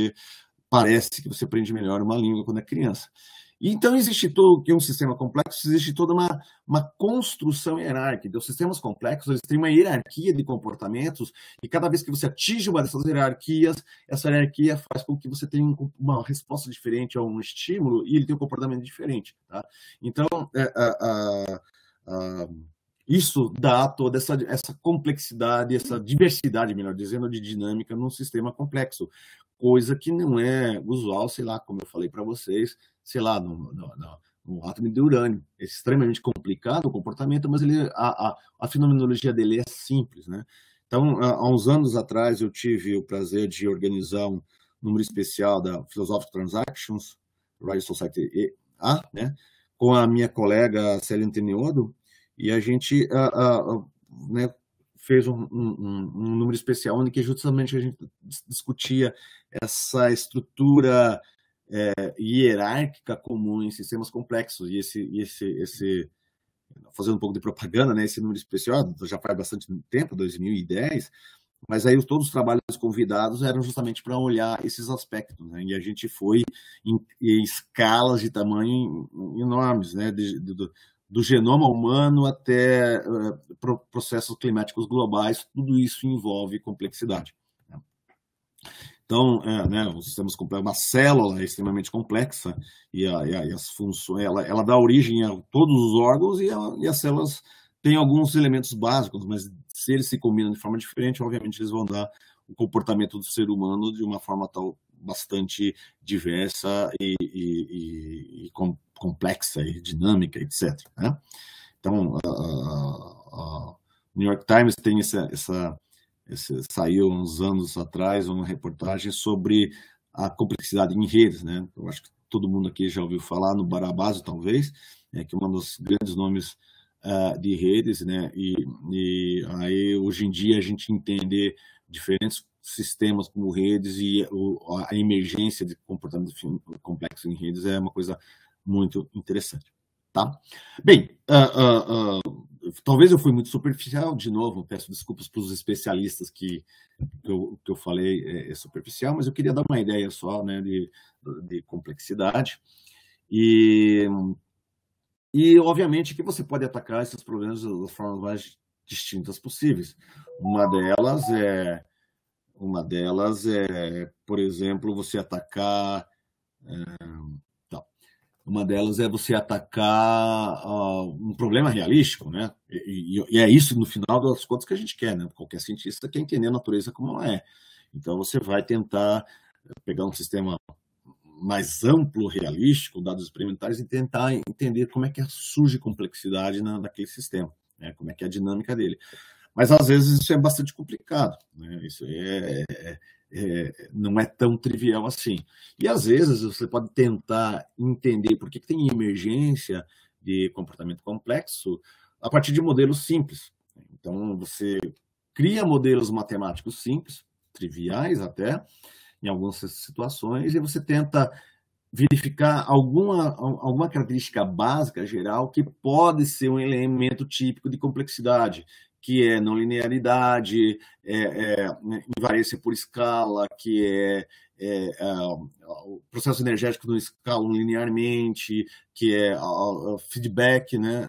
parece que você aprende melhor uma língua quando é criança. E, então, existe todo que um sistema complexo, existe toda uma construção hierárquica. Então, sistemas complexos, eles têm uma hierarquia de comportamentos e cada vez que você atinge uma dessas hierarquias, essa hierarquia faz com que você tenha uma resposta diferente a um estímulo e ele tenha um comportamento diferente. Tá? Então, isso dá toda essa complexidade, essa diversidade, melhor dizendo, de dinâmica num sistema complexo, coisa que não é usual, sei lá, como eu falei para vocês, sei lá, no átomo de urânio. É extremamente complicado o comportamento, mas a fenomenologia dele é simples, né? Então, há uns anos atrás, eu tive o prazer de organizar um número especial da Philosophical Transactions, Royal Society A, né? Com a minha colega Célia Teniodo, e a gente né, fez um número especial onde que justamente a gente discutia essa estrutura hierárquica comum em sistemas complexos. E fazendo um pouco de propaganda, né, esse número especial já faz bastante tempo, 2010, mas aí todos os trabalhos convidados eram justamente para olhar esses aspectos, né? E a gente foi em escalas de tamanho enormes, né? Do genoma humano até processos climáticos globais, tudo isso envolve complexidade. Né? Então, né, os sistemas complexos, uma célula é extremamente complexa e as funções, ela dá origem a todos os órgãos e as células têm alguns elementos básicos, mas se eles se combinam de forma diferente, obviamente eles vão dar o comportamento do ser humano de uma forma bastante diversa e complexa e dinâmica, etc. Né? Então, a New York Times tem saiu uns anos atrás uma reportagem sobre a complexidade em redes, né? Eu acho que todo mundo aqui já ouviu falar no Barabás, talvez, que é um dos grandes nomes de redes, né? E aí hoje em dia a gente entende diferentes sistemas como redes e a emergência de comportamento complexo em redes é uma coisa muito interessante. Tá? Bem, talvez eu fui muito superficial, de novo, peço desculpas para os especialistas que eu falei é superficial, mas eu queria dar uma ideia só, né, de complexidade. E, obviamente, que você pode atacar esses problemas das formas mais distintas possíveis. Uma delas é, por exemplo, você atacar... Uma delas é você atacar um problema realístico, né? E é isso, no final das contas, que a gente quer, né? Qualquer cientista quer entender a natureza como ela é. Então, você vai tentar pegar um sistema mais amplo, realístico, dados experimentais, e tentar entender como é que surge complexidade naquele sistema, né? Como é que é a dinâmica dele. Mas, às vezes, isso é bastante complicado, né? Isso não é tão trivial assim. E, às vezes, você pode tentar entender por que tem emergência de comportamento complexo a partir de modelos simples. Então, você cria modelos matemáticos simples, triviais até, em algumas situações, e você tenta verificar alguma característica básica, geral, que pode ser um elemento típico de complexidade, que é não linearidade, invariância por escala, que o processo energético não escalam linearmente, que é feedback, né?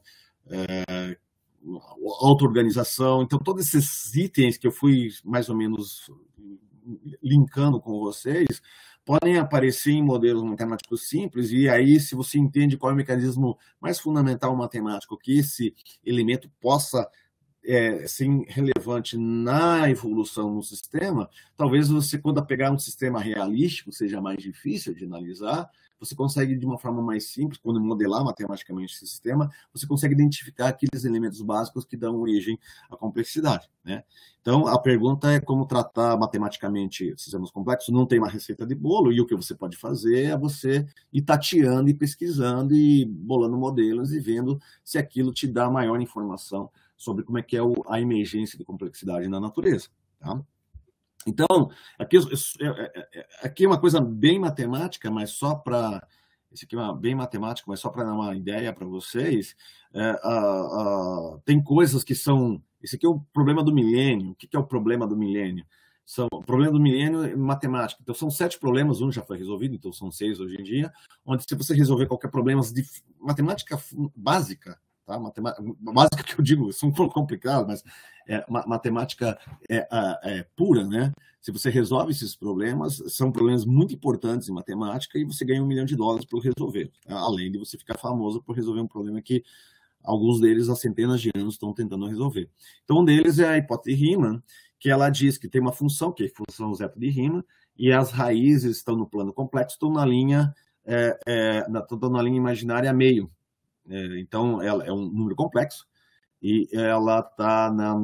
Auto-organização. Então, todos esses itens que eu fui mais ou menos linkando com vocês podem aparecer em modelos matemáticos simples, e aí, se você entende qual é o mecanismo mais fundamental matemático que esse elemento possa ser relevante na evolução no sistema, talvez você, quando pegar um sistema realístico, seja mais difícil de analisar, você consegue, de uma forma mais simples, quando modelar matematicamente esse sistema, você consegue identificar aqueles elementos básicos que dão origem à complexidade, né? Então, a pergunta é como tratar matematicamente sistemas complexos. Não tem uma receita de bolo, e o que você pode fazer é você ir tateando e pesquisando e bolando modelos e vendo se aquilo te dá maior informação sobre como é que é a emergência de complexidade na natureza, tá? Então, aqui é uma coisa bem matemática, mas só para... Isso aqui é bem matemático, mas só para dar uma ideia para vocês. Tem coisas que são... Esse aqui é o problema do milênio. O que é o problema do milênio? O problema do milênio é matemática. Então, são 7 problemas, um já foi resolvido, então são 6 hoje em dia, onde se você resolver qualquer problema de matemática básica, tá? Básica que eu digo, são um pouco complicados, mas matemática pura, né? Se você resolve esses problemas, são problemas muito importantes em matemática, e você ganha $1 milhão por resolver, além de você ficar famoso por resolver um problema que alguns deles há centenas de anos estão tentando resolver. Então, um deles é a hipótese de Riemann, que ela diz que tem uma função, que é a função zeta de Riemann, e as raízes estão no plano complexo, estão na linha imaginária meio. Então, ela é um número complexo, e ela está na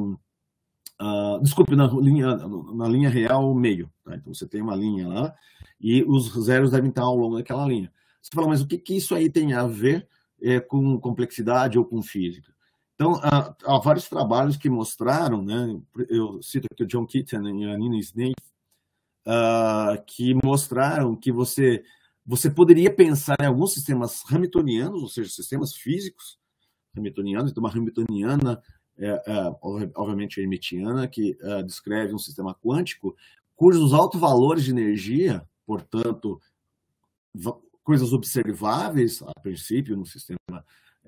linha real meio. Tá? Então, você tem uma linha lá, e os zeros devem estar ao longo daquela linha. Você fala, mas o que isso aí tem a ver com complexidade ou com física? Então, há vários trabalhos que mostraram, né? Eu cito aqui o John Keaton e a Nina Snaith, que mostraram que você poderia pensar em alguns sistemas hamiltonianos, ou seja, sistemas físicos hamiltonianos. Então, uma hamiltoniana, obviamente hermitiana, que descreve um sistema quântico cujos altos valores de energia, portanto, coisas observáveis, a princípio, no sistema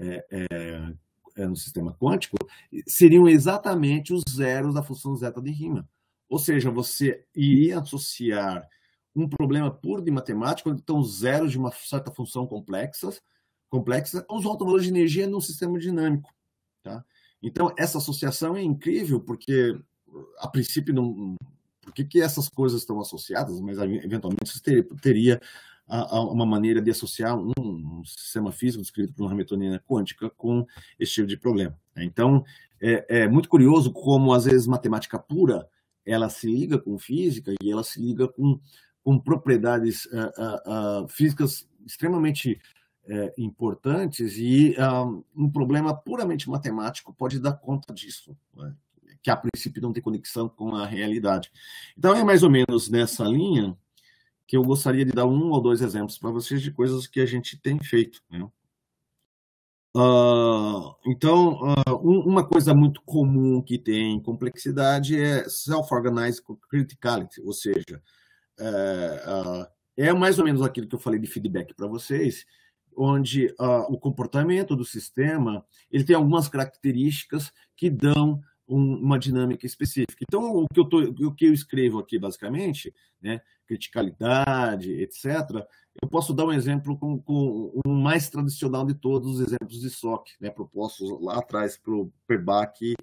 quântico, seriam exatamente os zeros da função zeta de Riemann. Ou seja, você iria associar um problema puro de matemática, onde estão os zeros de uma certa função complexa, aos altos valores de energia num sistema dinâmico. Tá? Então, essa associação é incrível, porque, a princípio, não... Por que essas coisas estão associadas? Mas, eventualmente, você teria uma maneira de associar um sistema físico descrito por uma hamiltoniana quântica com esse tipo de problema. Então, é muito curioso como, às vezes, matemática pura, ela se liga com física, e ela se liga com propriedades físicas extremamente importantes, e um problema puramente matemático pode dar conta disso, né? que a princípio não tem conexão com a realidade. Então, é mais ou menos nessa linha que eu gostaria de dar 1 ou 2 exemplos para vocês de coisas que a gente tem feito, né? Então, uma coisa muito comum que tem complexidade é self-organized criticality, ou seja, é mais ou menos aquilo que eu falei de feedback para vocês, onde o comportamento do sistema ele tem algumas características que dão uma dinâmica específica. Então, o que eu escrevo aqui, basicamente, né, criticalidade, etc., eu posso dar um exemplo com o mais tradicional de todos os exemplos de SOC, né, propostos lá atrás pelo Perbach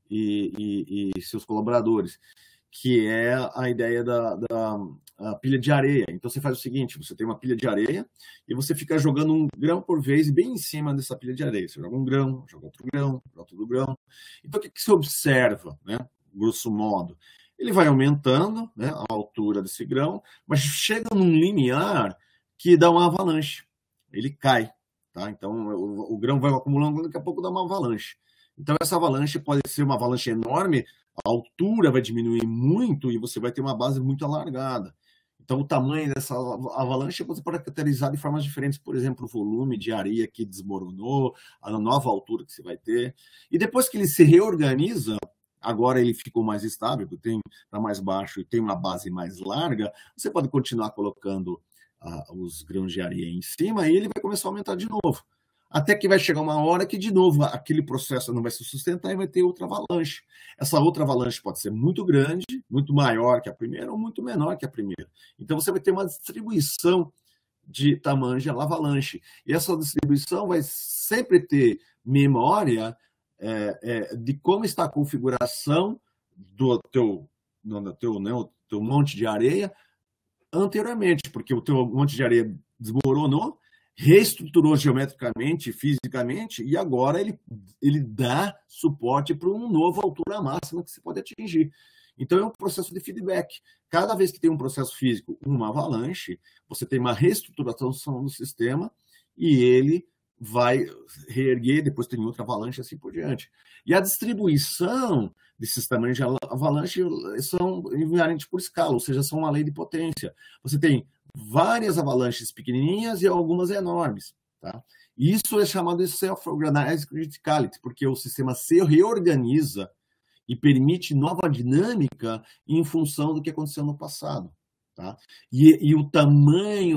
e seus colaboradores, que é a ideia da pilha de areia. Então, você faz o seguinte, você tem uma pilha de areia e você fica jogando um grão por vez bem em cima dessa pilha de areia. Você joga um grão, joga outro grão, joga outro grão. Então, o que você observa, né? Grosso modo? Ele vai aumentando, né, a altura desse grão, mas chega num limiar que dá uma avalanche. Ele cai, tá? Então, o grão vai acumulando, daqui a pouco dá uma avalanche. Então, essa avalanche pode ser uma avalanche enorme, a altura vai diminuir muito e você vai ter uma base muito alargada. Então, o tamanho dessa avalanche você pode caracterizar de formas diferentes, por exemplo, o volume de areia que desmoronou, a nova altura que você vai ter. E depois que ele se reorganiza, agora ele ficou mais estável, está mais baixo e tem uma base mais larga, você pode continuar colocando os grãos de areia em cima e ele vai começar a aumentar de novo. Até que vai chegar uma hora que, de novo, aquele processo não vai se sustentar e vai ter outra avalanche. Essa outra avalanche pode ser muito grande, muito maior que a primeira ou muito menor que a primeira. Então, você vai ter uma distribuição de tamanho de avalanche. E essa distribuição vai sempre ter memória de como está a configuração do teu monte de areia anteriormente, porque o teu monte de areia desmoronou, reestruturou geometricamente, fisicamente, e agora ele dá suporte para uma nova altura máxima que você pode atingir. Então, é um processo de feedback. Cada vez que tem um processo físico, uma avalanche, você tem uma reestruturação do sistema e ele vai reerguer, depois tem outra avalanche, assim por diante. E a distribuição desses tamanhos de avalanche são invariantes por escala, ou seja, são uma lei de potência. Você tem várias avalanches pequenininhas e algumas enormes, tá? Isso é chamado de self-organized criticality, porque o sistema se reorganiza e permite nova dinâmica em função do que aconteceu no passado, tá? E o tamanho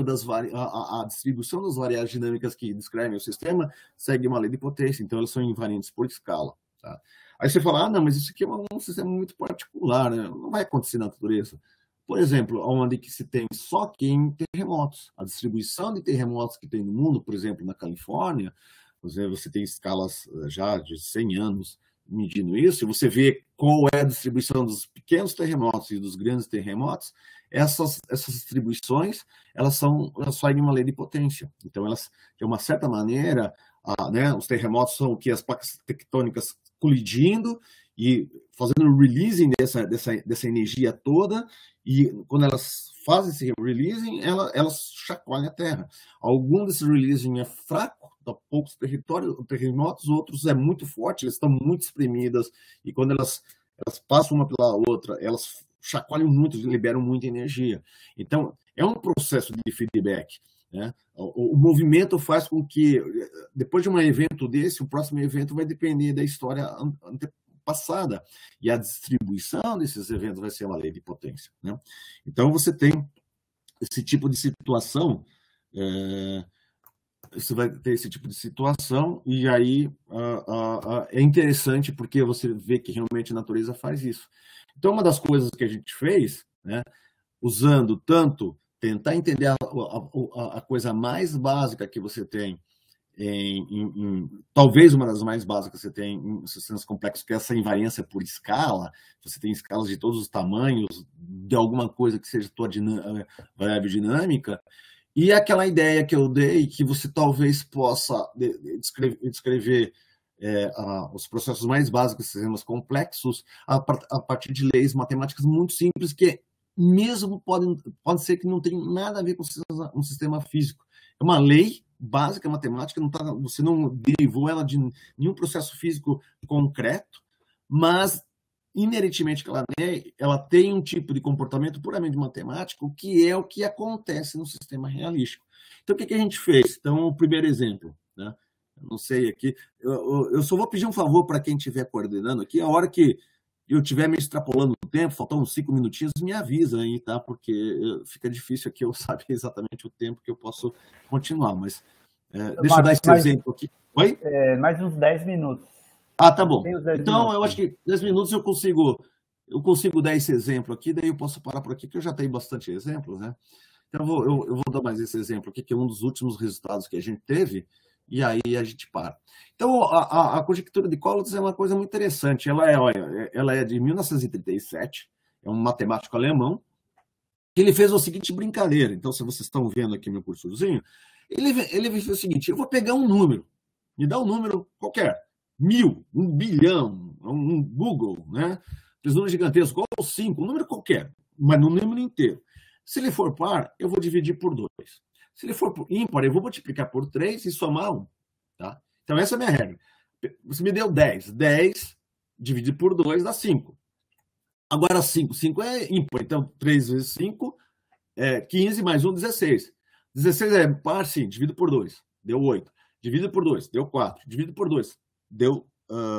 a distribuição das variáveis dinâmicas que descrevem o sistema segue uma lei de potência, então elas são invariantes por escala, tá? Aí você fala, não, mas isso aqui é um sistema muito particular, né? Não vai acontecer na natureza. Por exemplo, onde que se tem só que em terremotos. A distribuição de terremotos que tem no mundo, por exemplo, na Califórnia, você tem escalas já de 100 anos medindo isso, e você vê qual é a distribuição dos pequenos terremotos e dos grandes terremotos, essas distribuições, elas seguem uma lei de potência. Então, elas, de uma certa maneira, né, os terremotos são o que as placas tectônicas colidindo e fazendo o releasing dessa energia toda, e quando elas fazem esse releasing, elas chacoalham a Terra. Algum desses releasing é fraco, dá poucos terremotos, outros é muito forte, elas estão muito espremidas, e quando elas passam uma pela outra, elas chacoalham muito, liberam muita energia. Então, é um processo de feedback, né? O movimento faz com que, depois de um evento desse, o próximo evento vai depender da história passada, e a distribuição desses eventos vai ser uma lei de potência, né? Então, você tem esse tipo de situação, você vai ter esse tipo de situação, e aí é interessante porque você vê que realmente a natureza faz isso. Então, uma das coisas que a gente fez, né, usando tanto, tentar entender a coisa mais básica que você tem, talvez uma das mais básicas que você tem em sistemas complexos, que é essa invariância por escala. Você tem escalas de todos os tamanhos, de alguma coisa que seja tua variável dinâmica, e aquela ideia que eu dei, que você talvez possa descrever os processos mais básicos de sistemas complexos a partir de leis matemáticas muito simples, que mesmo pode ser que não tenha nada a ver com um sistema físico. É uma lei básica matemática, você não derivou ela de nenhum processo físico concreto, mas inerentemente que ela tem um tipo de comportamento puramente matemático, que é o que acontece no sistema realístico. Então, o que a gente fez? Então, o primeiro exemplo, né? Eu não sei aqui, eu só vou pedir um favor para quem estiver coordenando aqui, a hora que eu estiver me extrapolando o tempo, faltam uns 5 minutinhos, me avisa aí, tá? Porque fica difícil aqui eu saber exatamente o tempo que eu posso continuar, mas deixa eu dar esse exemplo aqui. Oi? Mais uns 10 minutos. Ah, tá bom. Então, eu acho que 10 minutos eu consigo dar esse exemplo aqui, daí eu posso parar por aqui, porque eu já tenho bastante exemplos, né? Então, eu vou dar mais esse exemplo aqui, que é um dos últimos resultados que a gente teve, e aí a gente para. Então, a conjectura de Collatz é uma coisa muito interessante. Ela é de 1937, é um matemático alemão, que ele fez a seguinte brincadeira. Então, se vocês estão vendo aqui meu cursorzinho, ele fez o seguinte: eu vou pegar um número, me dá um número qualquer, 1000, 1 bilhão, um Google, né? Esse número gigantesco, ou 5, um número qualquer, mas no número inteiro. Se ele for par, eu vou dividir por 2. Se ele for ímpar, eu vou multiplicar por 3 e somar 1. Tá? Então, essa é a minha regra. Você me deu 10. 10 dividido por 2 dá 5. Agora, 5. 5 é ímpar. Então, 3 vezes 5 é 15, mais 1, 16. 16 é par, sim. Divido por 2. Deu 8. Divido por 2. Deu 4. Divido por 2. Deu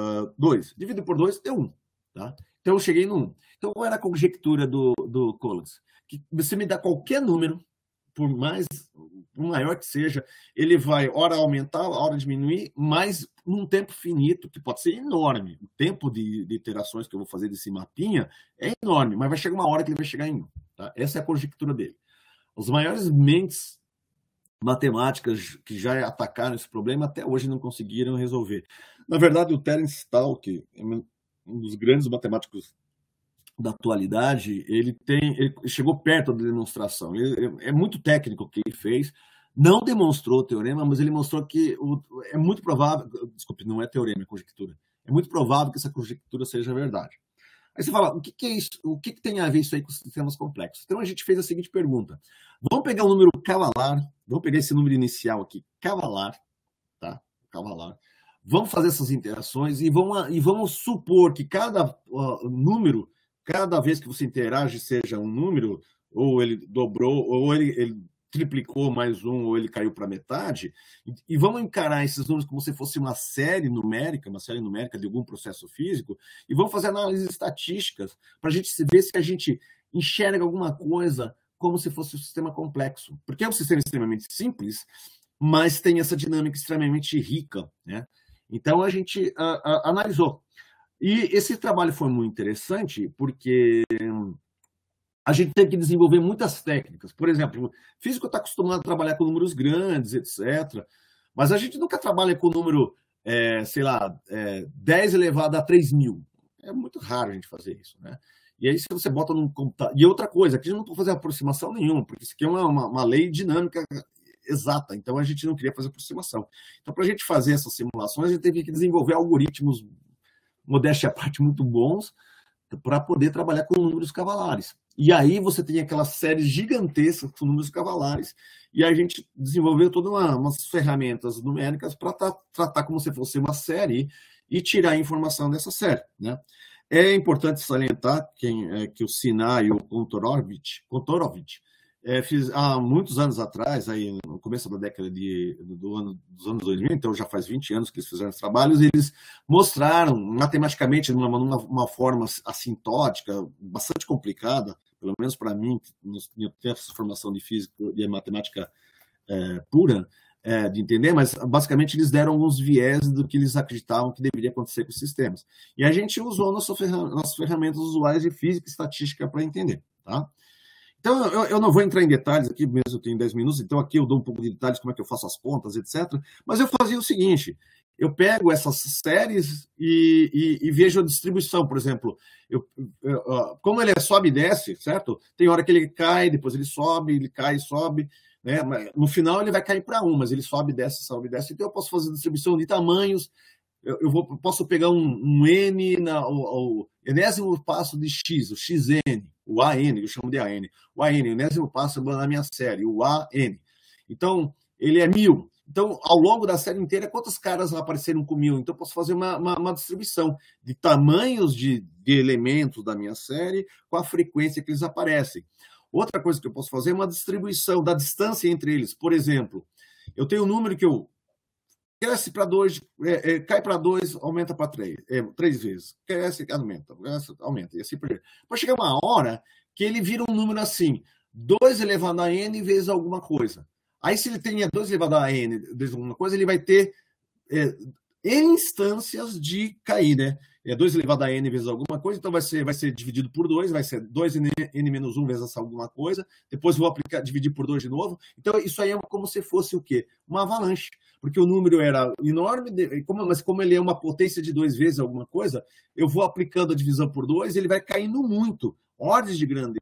2. Divido por 2, deu 1. Tá? Então, eu cheguei no 1. Então, qual era a conjectura do Collatz? Que você me dá qualquer número, por maior que seja, ele vai hora aumentar, hora diminuir, mas num tempo finito, que pode ser enorme. O tempo de iterações que eu vou fazer desse mapinha é enorme, mas vai chegar uma hora que ele vai chegar em 1. Tá? Essa é a conjectura dele. Os maiores mentes matemáticas que já atacaram esse problema até hoje não conseguiram resolver. Na verdade, o Terence Tao, que é um dos grandes matemáticos da atualidade, ele chegou perto da demonstração. É muito técnico o que ele fez, não demonstrou o teorema, mas ele mostrou que é muito provável, desculpe, não é teorema, é conjectura, é muito provável que essa conjectura seja verdade. Aí você fala, o que é isso? O que tem a ver isso aí com sistemas complexos? Então a gente fez a seguinte pergunta: vamos pegar o número cavalar, vamos pegar esse número inicial aqui, cavalar, tá? Cavalar. Vamos fazer essas interações e vamos supor que cada número, cada vez que você interage, seja um número, ou ele dobrou, ou ele triplicou mais um, ou ele caiu para metade, e vamos encarar esses números como se fosse uma série numérica de algum processo físico, e vamos fazer análises estatísticas para a gente ver se a gente enxerga alguma coisa como se fosse um sistema complexo. Porque é um sistema extremamente simples, mas tem essa dinâmica extremamente rica, né? Então, a gente analisou. E esse trabalho foi muito interessante porque a gente tem que desenvolver muitas técnicas. Por exemplo, o físico está acostumado a trabalhar com números grandes, etc. Mas a gente nunca trabalha com o número, 10 elevado a 3.000. É muito raro a gente fazer isso, né? E aí, se você bota num computador... E outra coisa, aqui a gente não pode fazer aproximação nenhuma, porque isso aqui é uma lei dinâmica exata, então a gente não queria fazer aproximação. Então, para a gente fazer essas simulações, a gente teve que desenvolver algoritmos, modéstia à parte, muito bons, para poder trabalhar com números cavalares. E aí você tem aquelas séries gigantescas com números cavalares, e a gente desenvolveu todas umas ferramentas numéricas para tratar como se fosse uma série e tirar a informação dessa série, né? É importante salientar que o Sinai e o Kontorovich há muitos anos atrás, aí no começo da década dos anos 2000, então já faz 20 anos que eles fizeram esses trabalhos, eles mostraram matematicamente, de uma forma assintótica, bastante complicada, pelo menos para mim, que não tenho essa formação de física e matemática pura, de entender, mas basicamente eles deram alguns viés do que eles acreditavam que deveria acontecer com os sistemas. E a gente usou nossas ferramentas usuais de física e estatística para entender, tá? Então, eu não vou entrar em detalhes aqui, mesmo eu tenho 10 minutos, então aqui eu dou um pouco de detalhes, como é que eu faço as contas, etc. Mas eu fazia o seguinte: eu pego essas séries e vejo a distribuição. Por exemplo, como ele sobe e desce, certo? Tem hora que ele cai, depois ele sobe, ele cai e sobe, né? No final ele vai cair para 1, mas ele sobe e desce, sobe e desce. Então eu posso fazer distribuição de tamanhos. Eu posso pegar um N, o enésimo passo de X, o XN, o AN, eu chamo de AN. O AN, o enésimo passo na minha série, o AN. Então, ele é 1000. Então, ao longo da série inteira, quantos caras apareceram com 1000? Então, eu posso fazer uma distribuição de tamanhos de elementos da minha série com a frequência que eles aparecem. Outra coisa que eu posso fazer é uma distribuição da distância entre eles. Por exemplo, eu tenho um número que eu cresce para 2, cai para 2, aumenta para 3, 3 vezes. Cresce, aumenta. E assim por diante. Pode chegar uma hora que ele vira um número assim, 2 elevado a n vezes alguma coisa. Aí, se ele tem 2 elevado a n vezes alguma coisa, ele vai ter n instâncias de cair, né? 2 elevado a n vezes alguma coisa, então vai ser dividido por 2, vai ser 2n menos 1 vezes alguma coisa, depois vou dividir por 2 de novo. Então, isso aí é como se fosse o quê? Uma avalanche, porque o número era enorme, mas como ele é uma potência de 2 vezes alguma coisa, eu vou aplicando a divisão por 2, ele vai caindo muito, ordens de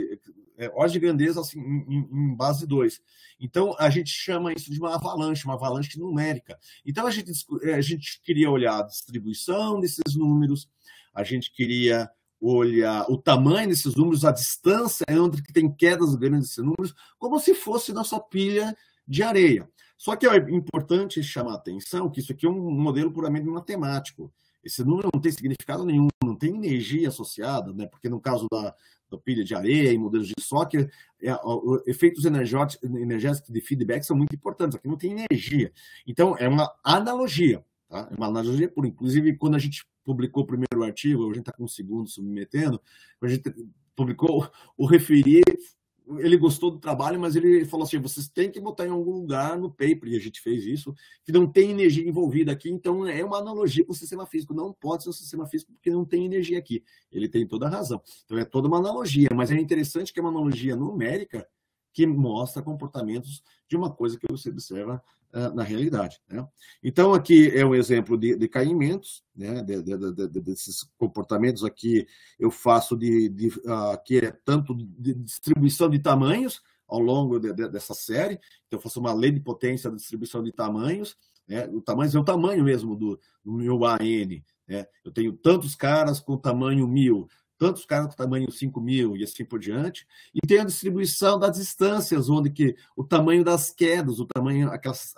grandeza assim, em base 2. Então, a gente chama isso de uma avalanche numérica. Então, a gente queria olhar a distribuição desses números, a gente queria olhar o tamanho desses números, a distância entre que tem quedas grandes desses números, como se fosse nossa pilha de areia. Só que é importante chamar a atenção que isso aqui é um modelo puramente matemático. Esse número não tem significado nenhum, não tem energia associada, né? Porque no caso da pilha de areia e modelos de Sawyer, efeitos energéticos de feedback são muito importantes. Aqui não tem energia. Então, é uma analogia. Tá? É uma analogia, inclusive, quando a gente publicou o primeiro artigo, a gente está com o segundo submetendo, quando a gente publicou o referi, ele gostou do trabalho, mas ele falou assim, vocês têm que botar em algum lugar no paper, e a gente fez isso, que não tem energia envolvida aqui, então é uma analogia com o sistema físico. Não pode ser um sistema físico porque não tem energia aqui. Ele tem toda a razão. Então é toda uma analogia, mas é interessante que é uma analogia numérica que mostra comportamentos de uma coisa que você observa na realidade. Né? Então, aqui é um exemplo de caimentos, né? Desses comportamentos aqui eu faço que é tanto de distribuição de tamanhos ao longo dessa série. Então, eu faço uma lei de potência da distribuição de tamanhos. Né? O tamanho é o tamanho mesmo do meu AN. Né? Eu tenho tantos caras com tamanho 1000, tantos caras com tamanho 5.000 e assim por diante, e tem a distribuição das distâncias, onde que o tamanho das quedas, o tamanho,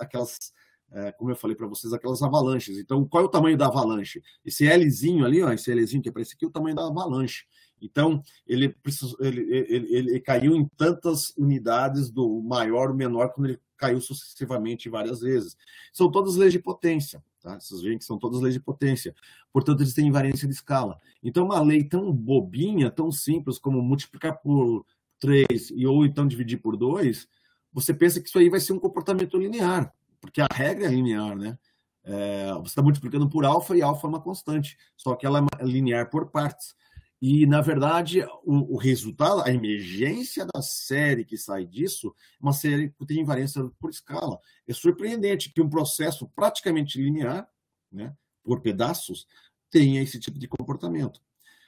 como eu falei para vocês, aquelas avalanches. Então, qual é o tamanho da avalanche? Esse Lzinho ali, ó, esse Lzinho que aparece aqui, é o tamanho da avalanche. Então, ele caiu em tantas unidades do maior ou menor, quando ele caiu sucessivamente várias vezes. São todas leis de potência. Tá? Essas leis são todas leis de potência. Portanto, eles têm invariância de escala. Então, uma lei tão bobinha, tão simples como multiplicar por 3 ou então dividir por 2, você pensa que isso aí vai ser um comportamento linear, porque a regra é linear, né? Você está multiplicando por alfa e alfa é uma constante, só que ela é linear por partes. E, na verdade, o resultado, a emergência da série que sai disso, é uma série que tem invariância por escala. É surpreendente que um processo praticamente linear, né, por pedaços, tenha esse tipo de comportamento.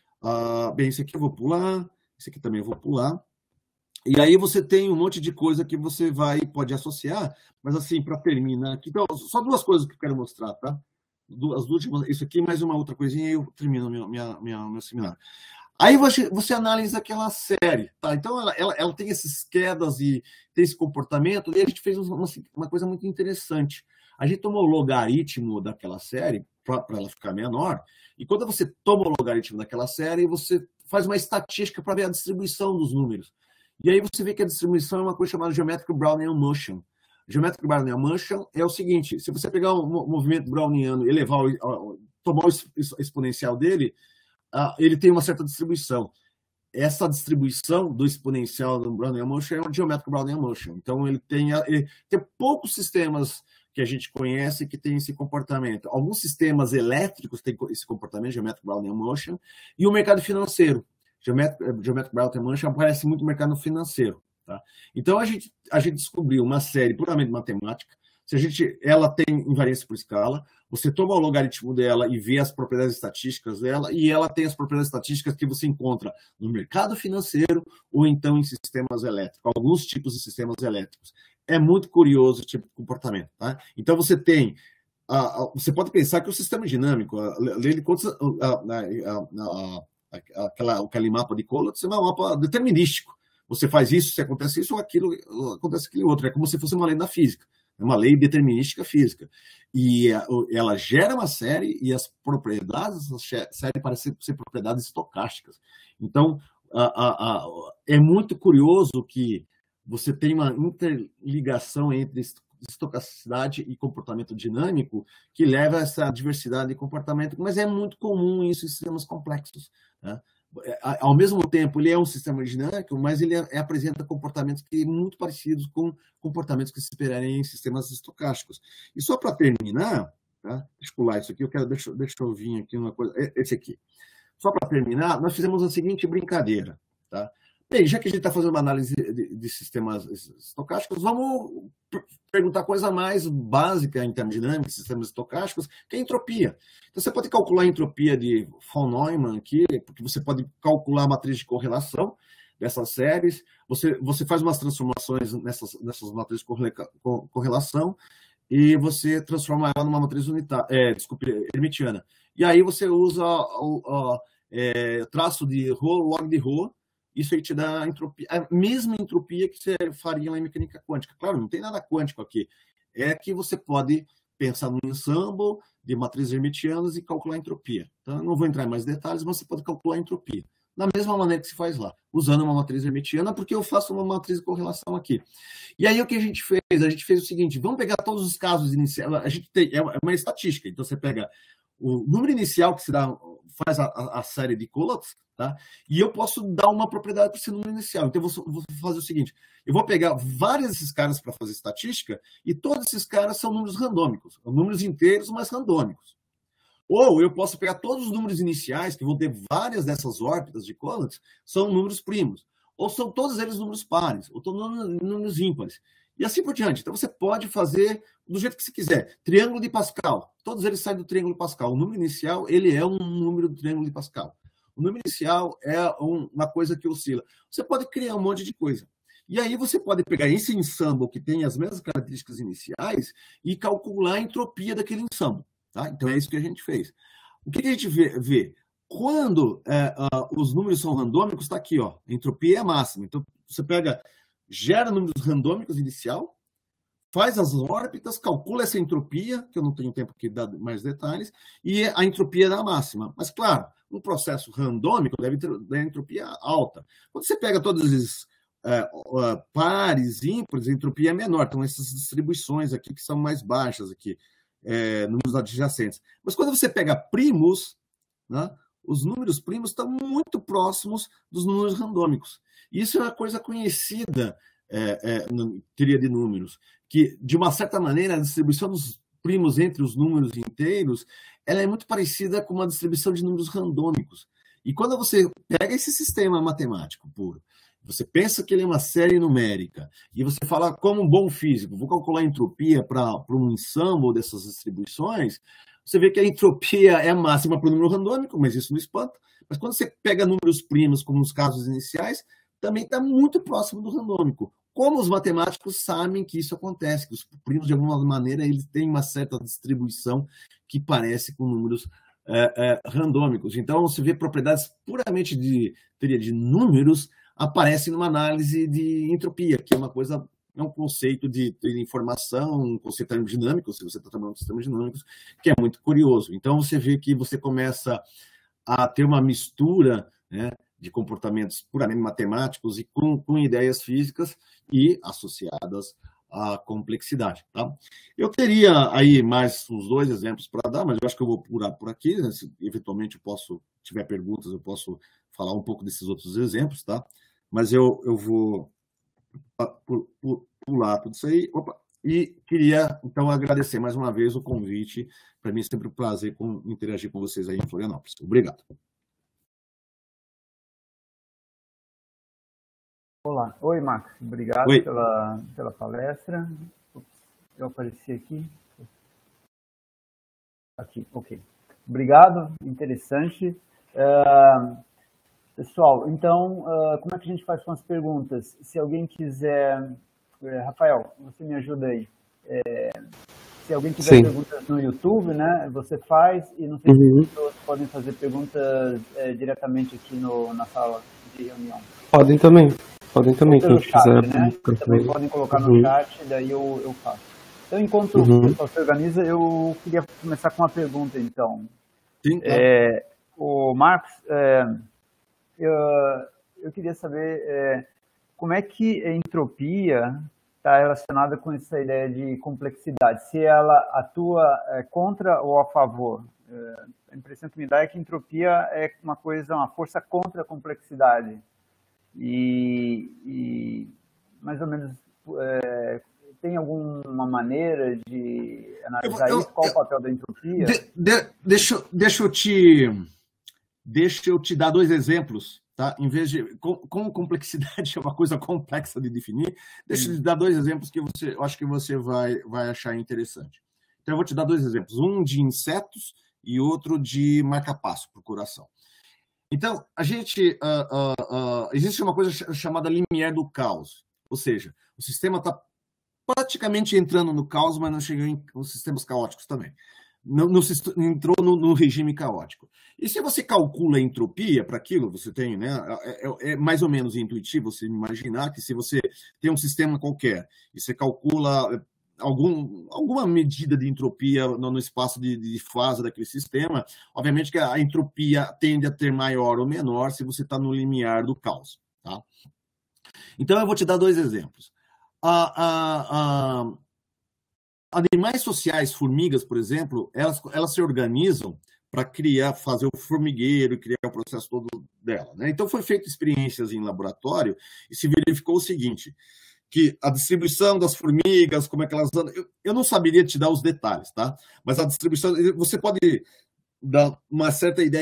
Bem, esse aqui eu vou pular, esse aqui também eu vou pular. E aí você tem um monte de coisa que você pode associar, mas assim, para terminar aqui, então, só 2 coisas que eu quero mostrar, tá? As últimas, isso aqui, mais uma outra coisinha, e eu termino meu seminário. Aí você analisa aquela série, tá? Então ela tem essas quedas e tem esse comportamento, e a gente fez uma coisa muito interessante. A gente tomou o logaritmo daquela série para ela ficar menor, e quando você toma o logaritmo daquela série, você faz uma estatística para ver a distribuição dos números. E aí você vê que a distribuição é uma coisa chamada Geometric Brownian Motion. Geometric Brownian Motion é o seguinte, se você pegar um movimento browniano e tomar o exponencial dele, ele tem uma certa distribuição. Essa distribuição do exponencial do Brownian Motion é o Geometric Brownian Motion. Então, ele tem poucos sistemas que a gente conhece que tem esse comportamento. Alguns sistemas elétricos têm esse comportamento, Geometric Brownian Motion, e o mercado financeiro. Geometric Brownian Motion aparece muito no mercado financeiro. Tá? Então, a gente descobriu uma série puramente matemática. Ela tem invariância por escala, você toma o logaritmo dela e vê as propriedades estatísticas dela, e ela tem as propriedades estatísticas que você encontra no mercado financeiro ou então em sistemas elétricos, alguns tipos de sistemas elétricos. É muito curioso esse tipo de comportamento. Tá? Então, você pode pensar que o sistema dinâmico, aquele mapa de Collatz é um mapa determinístico. Você faz isso, se acontece isso ou aquilo, acontece aquele outro. É como se fosse uma lei da física. É uma lei determinística física. E ela gera uma série e as propriedades dessa série parecem ser propriedades estocásticas. Então, é muito curioso que você tem uma interligação entre estocasticidade e comportamento dinâmico que leva a essa diversidade de comportamento, mas é muito comum isso em sistemas complexos, né? Ao mesmo tempo, ele é um sistema dinâmico, mas ele apresenta comportamentos que muito parecidos com comportamentos que se esperarem em sistemas estocásticos. E só para terminar, tá? Deixa eu pular isso aqui, deixa eu vir aqui uma coisa, esse aqui. Só para terminar, nós fizemos a seguinte brincadeira, tá? Bem, já que a gente está fazendo uma análise de sistemas estocásticos, vamos perguntar a coisa mais básica em termodinâmica, sistemas estocásticos, que é a entropia. Então, você pode calcular a entropia de von Neumann aqui, porque você pode calcular a matriz de correlação dessas séries, você faz umas transformações nessas matrizes de correlação e você transforma ela numa matriz hermitiana. E aí você usa o traço de ρ, log de ρ. Isso aí te dá a entropia, a mesma entropia que você faria na mecânica quântica. Claro, não tem nada quântico aqui. É que você pode pensar num ensemble de matrizes hermitianas e calcular a entropia. Então, eu não vou entrar em mais detalhes, mas você pode calcular a entropia. Da mesma maneira que se faz lá, usando uma matriz hermitiana, porque eu faço uma matriz de correlação aqui. E aí, o que a gente fez? A gente fez o seguinte, vamos pegar todos os casos iniciais. A gente tem, é uma estatística, então você pega o número inicial que se dá, faz a série de Collatz, tá? E eu posso dar uma propriedade para esse número inicial. Então, eu vou fazer o seguinte, eu vou pegar vários desses caras para fazer estatística e todos esses caras são números randômicos, números inteiros, mas randômicos. Ou eu posso pegar todos os números iniciais, que vão ter várias dessas órbitas de Collatz, são números primos. Ou são todos eles números pares, ou números ímpares. E assim por diante. Então, você pode fazer do jeito que você quiser. Triângulo de Pascal. Todos eles saem do triângulo de Pascal. O número inicial, ele é um número do triângulo de Pascal. O número inicial é uma coisa que oscila. Você pode criar um monte de coisa. E aí você pode pegar esse ensemble que tem as mesmas características iniciais e calcular a entropia daquele ensemble. Tá? Então, é isso que a gente fez. O que a gente vê? Quando os números são randômicos, está aqui, ó, a entropia é a máxima. Então, você gera números randômicos inicial, faz as órbitas, calcula essa entropia, que eu não tenho tempo aqui de dar mais detalhes, e a entropia da máxima. Mas, claro, um processo randômico deve ter entropia alta. Quando você pega todos esses pares, ímpares, a entropia é menor. Então, essas distribuições aqui que são mais baixas aqui, números adjacentes. Mas quando você pega primos, né, os números primos estão muito próximos dos números randômicos. Isso é uma coisa conhecida na teoria de números, que, de uma certa maneira, a distribuição dos primos entre os números inteiros ela é muito parecida com uma distribuição de números randômicos. E quando você pega esse sistema matemático puro, você pensa que ele é uma série numérica, e você fala, como um bom físico, vou calcular a entropia para um ensemble dessas distribuições, você vê que a entropia é máxima para o número randômico, mas isso não espanta. Mas quando você pega números primos, como nos casos iniciais, também está muito próximo do randômico. Como os matemáticos sabem que isso acontece, que os primos, de alguma maneira, eles têm uma certa distribuição que parece com números randômicos. Então, você vê propriedades puramente de teoria de números aparecem numa análise de entropia, que é uma coisa, é um conceito de informação, um conceito termodinâmico, se você está trabalhando com sistemas dinâmicos, que é muito curioso. Então, você vê que você começa a ter uma mistura, né, de comportamentos puramente matemáticos e com ideias físicas e associadas à complexidade. Tá? Eu teria aí mais uns 2 exemplos para dar, mas eu acho que eu vou pular por aqui. Né? Se eventualmente se tiver perguntas, eu posso falar um pouco desses outros exemplos, tá? Mas eu vou pular tudo isso aí. Opa. E queria, então, agradecer mais uma vez o convite. Para mim é sempre um prazer interagir com vocês aí em Florianópolis. Obrigado. Olá. Oi, Max. Obrigado pela palestra. Eu apareci aqui. Aqui, ok. Obrigado, interessante. Pessoal, então, como é que a gente faz com as perguntas? Se alguém quiser... Rafael, você me ajuda aí. Se alguém tiver perguntas no YouTube, né, você faz, e não sei se as pessoas podem fazer perguntas diretamente aqui na sala de reunião. Podem também, quem chat, quiser. Né? Também podem colocar no chat, daí eu faço. Então, enquanto o pessoal se organiza, eu queria começar com uma pergunta, então. Sim, o Marcos, eu queria saber como é que a entropia está relacionada com essa ideia de complexidade, se ela atua contra ou a favor. A impressão que me dá é que entropia é uma força contra a complexidade. E mais ou menos, tem alguma maneira de analisar isso? Qual o papel da entropia? Deixa eu te dar 2 exemplos. Tá? Em vez de, como complexidade é uma coisa complexa de definir, deixa eu te dar 2 exemplos que eu acho que você vai achar interessante. Então, eu vou te dar 2 exemplos. Um de insetos e outro de marca-passo, procuração. Então, existe uma coisa chamada limiar do caos. Ou seja, o sistema está praticamente entrando no caos, mas não chegou em sistemas caóticos também. Entrou no regime caótico. E se você calcula a entropia para aquilo, você tem, né? É mais ou menos intuitivo você imaginar que se você tem um sistema qualquer e você calcula alguma medida de entropia no espaço de fase daquele sistema, obviamente que a entropia tende a ter maior ou menor se você está no limiar do caos. Tá? Então, eu vou te dar 2 exemplos. Animais sociais, formigas, por exemplo, elas se organizam para fazer o formigueiro e criar o processo todo dela. Né? Então, foi feito experiências em laboratório e se verificou o seguinte, que a distribuição das formigas, como é que elas andam, eu não saberia te dar os detalhes, tá? Mas a distribuição, você pode dar uma certa ideia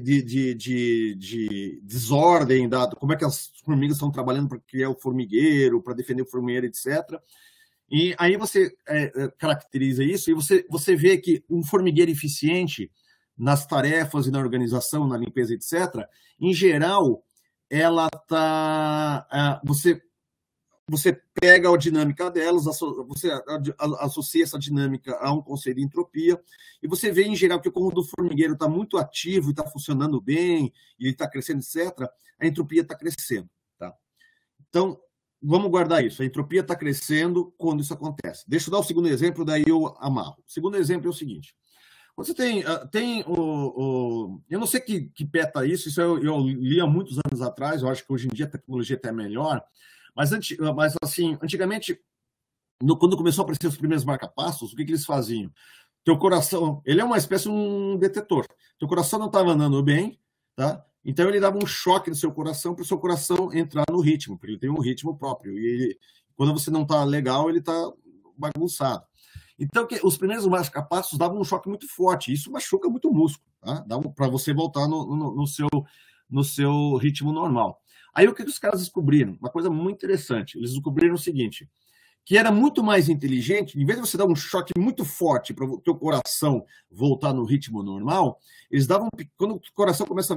de desordem, como é que as formigas estão trabalhando para criar o formigueiro, para defender o formigueiro, etc., e aí você caracteriza isso e você vê que um formigueiro eficiente nas tarefas e na organização, na limpeza, etc., em geral, ela está... Você pega a dinâmica delas, você associa essa dinâmica a um conceito de entropia, e você vê, em geral, que como o formigueiro está muito ativo e está funcionando bem, e ele está crescendo, etc., a entropia está crescendo. Tá? Então, vamos guardar isso. A entropia está crescendo quando isso acontece. Deixa eu dar o segundo exemplo, daí eu amarro. O segundo exemplo é o seguinte. Você tem eu não sei que peta isso eu li há muitos anos atrás, eu acho que hoje em dia a tecnologia até é melhor, mas assim, antigamente, quando começou a aparecer os primeiros marca-passos, o que eles faziam? Teu coração, ele é uma espécie de um detetor. Teu coração não estava andando bem, tá? Então ele dava um choque no seu coração para o seu coração entrar no ritmo, porque ele tem um ritmo próprio. E quando você não está legal, ele está bagunçado. Então, os primeiros marca-passos davam um choque muito forte. Isso machuca muito o músculo, tá? Dava para você voltar no seu ritmo normal. Aí, o que os caras descobriram? Uma coisa muito interessante. Eles descobriram o seguinte, que era muito mais inteligente, em vez de você dar um choque muito forte para o teu coração voltar no ritmo normal, eles davam... Quando o coração começa a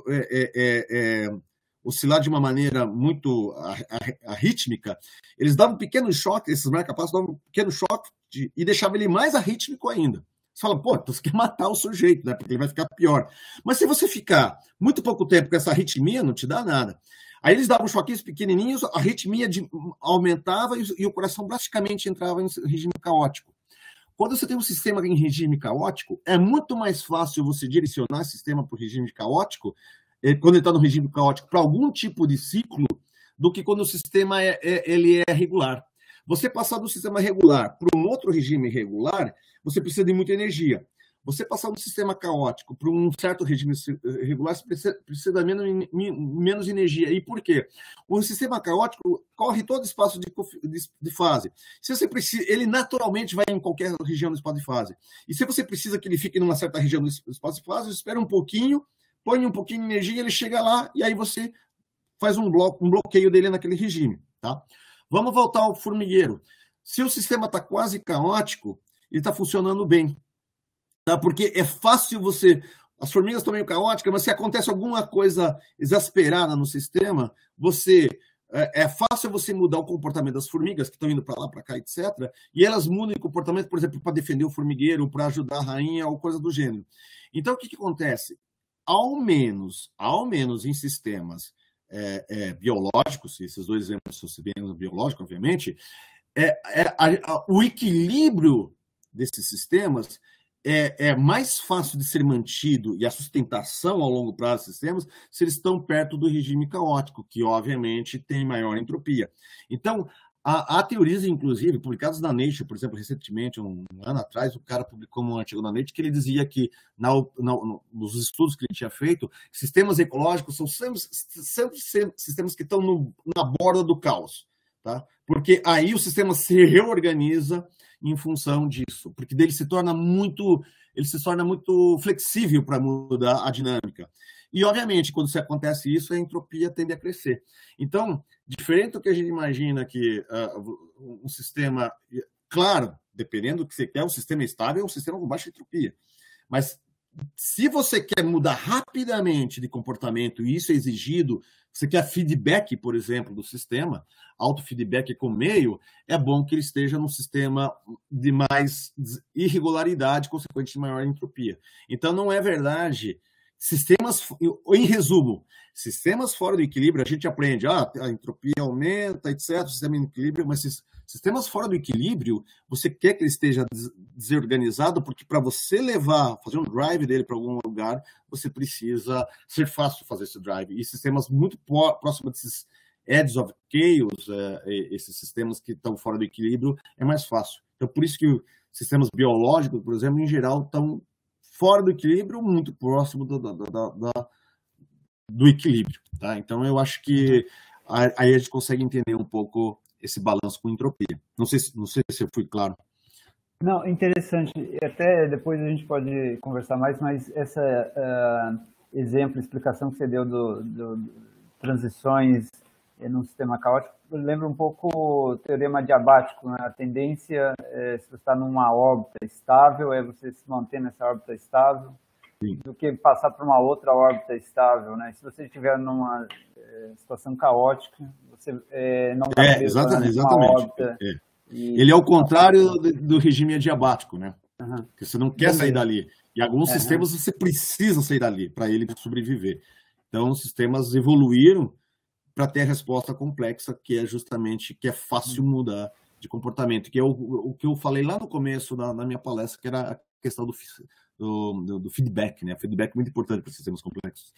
oscilar de uma maneira muito arrítmica, eles davam um pequeno choque, esses marca-passos davam um pequeno choque e deixavam ele mais arrítmico ainda. Você fala, pô, então você quer matar o sujeito, né? Porque ele vai ficar pior. Mas se você ficar muito pouco tempo com essa arritmia, não te dá nada. Aí eles davam choquinhos pequenininhos, a arritmia aumentava e o coração drasticamente entrava em regime caótico. Quando você tem um sistema em regime caótico, é muito mais fácil você direcionar esse sistema para o regime caótico, quando ele está no regime caótico, para algum tipo de ciclo, do que quando o sistema ele é regular. Você passar do sistema regular para um outro regime regular, você precisa de muita energia. Você passar do sistema caótico para um certo regime regular, você precisa de menos energia. E por quê? O sistema caótico corre todo espaço de fase. Se você precisa, ele naturalmente vai em qualquer região do espaço de fase. E se você precisa que ele fique numa certa região do espaço de fase, espera um pouquinho, põe um pouquinho de energia, ele chega lá e aí você faz um bloqueio dele naquele regime. Tá? Vamos voltar ao formigueiro. Se o sistema está quase caótico, ele está funcionando bem. Tá? Porque é fácil você... As formigas estão meio caóticas, mas se acontece alguma coisa exasperada no sistema, é fácil você mudar o comportamento das formigas, que estão indo para lá, para cá, etc. E elas mudam o comportamento, por exemplo, para defender o formigueiro, para ajudar a rainha ou coisa do gênero. Então, o que acontece? Ao menos em sistemas biológicos, esses 2 exemplos são bem biológicos, obviamente, o equilíbrio desses sistemas é mais fácil de ser mantido, e a sustentação ao longo prazo dos sistemas, se eles estão perto do regime caótico, que obviamente tem maior entropia. Então, há teorias, inclusive, publicadas na Nature, por exemplo, recentemente, um ano atrás, o cara publicou um artigo na Nature que ele dizia que, nos estudos que ele tinha feito, sistemas ecológicos são sempre sistemas que estão na borda do caos, tá? Porque aí o sistema se reorganiza em função disso, porque dele se torna muito flexível para mudar a dinâmica. E, obviamente, quando se acontece isso, a entropia tende a crescer. Então, diferente do que a gente imagina que um sistema... Claro, dependendo do que você quer, um sistema estável é um sistema com baixa entropia. Mas se você quer mudar rapidamente de comportamento, e isso é exigido, você quer feedback, por exemplo, do sistema, autofeedback com o meio, é bom que ele esteja num sistema de mais irregularidade, consequente de maior entropia. Então, não é verdade... em resumo, sistemas fora do equilíbrio, a gente aprende, a entropia aumenta, etc., o sistema em equilíbrio, mas sistemas fora do equilíbrio, você quer que ele esteja desorganizado, porque para você fazer um drive dele para algum lugar, você precisa ser fácil fazer esse drive. E sistemas muito próximos desses edges of chaos, esses sistemas que estão fora do equilíbrio, é mais fácil. Então, por isso que sistemas biológicos, por exemplo, em geral, estão fora do equilíbrio, muito próximo do equilíbrio. Tá? Então, eu acho que aí a gente consegue entender um pouco esse balanço com entropia. Não sei se eu fui claro. Não, interessante. Até depois a gente pode conversar mais, mas essa explicação que você deu do transições num sistema caótico lembra um pouco o teorema diabático, né? A tendência, se você está numa órbita estável, é você se manter nessa órbita estável, sim, do que passar para uma outra órbita estável, né? Se você estiver numa situação caótica, você não está preso numa órbita. Ele é o contrário do regime adiabático, né? Uhum. Porque você não quer sair dali. E alguns sistemas você precisa sair dali para ele sobreviver. Então, os sistemas evoluíram para ter a resposta complexa, que é justamente que é fácil mudar de comportamento, que é o que eu falei lá no começo na minha palestra, que era a questão do feedback, né? Feedback é muito importante para sistemas complexos.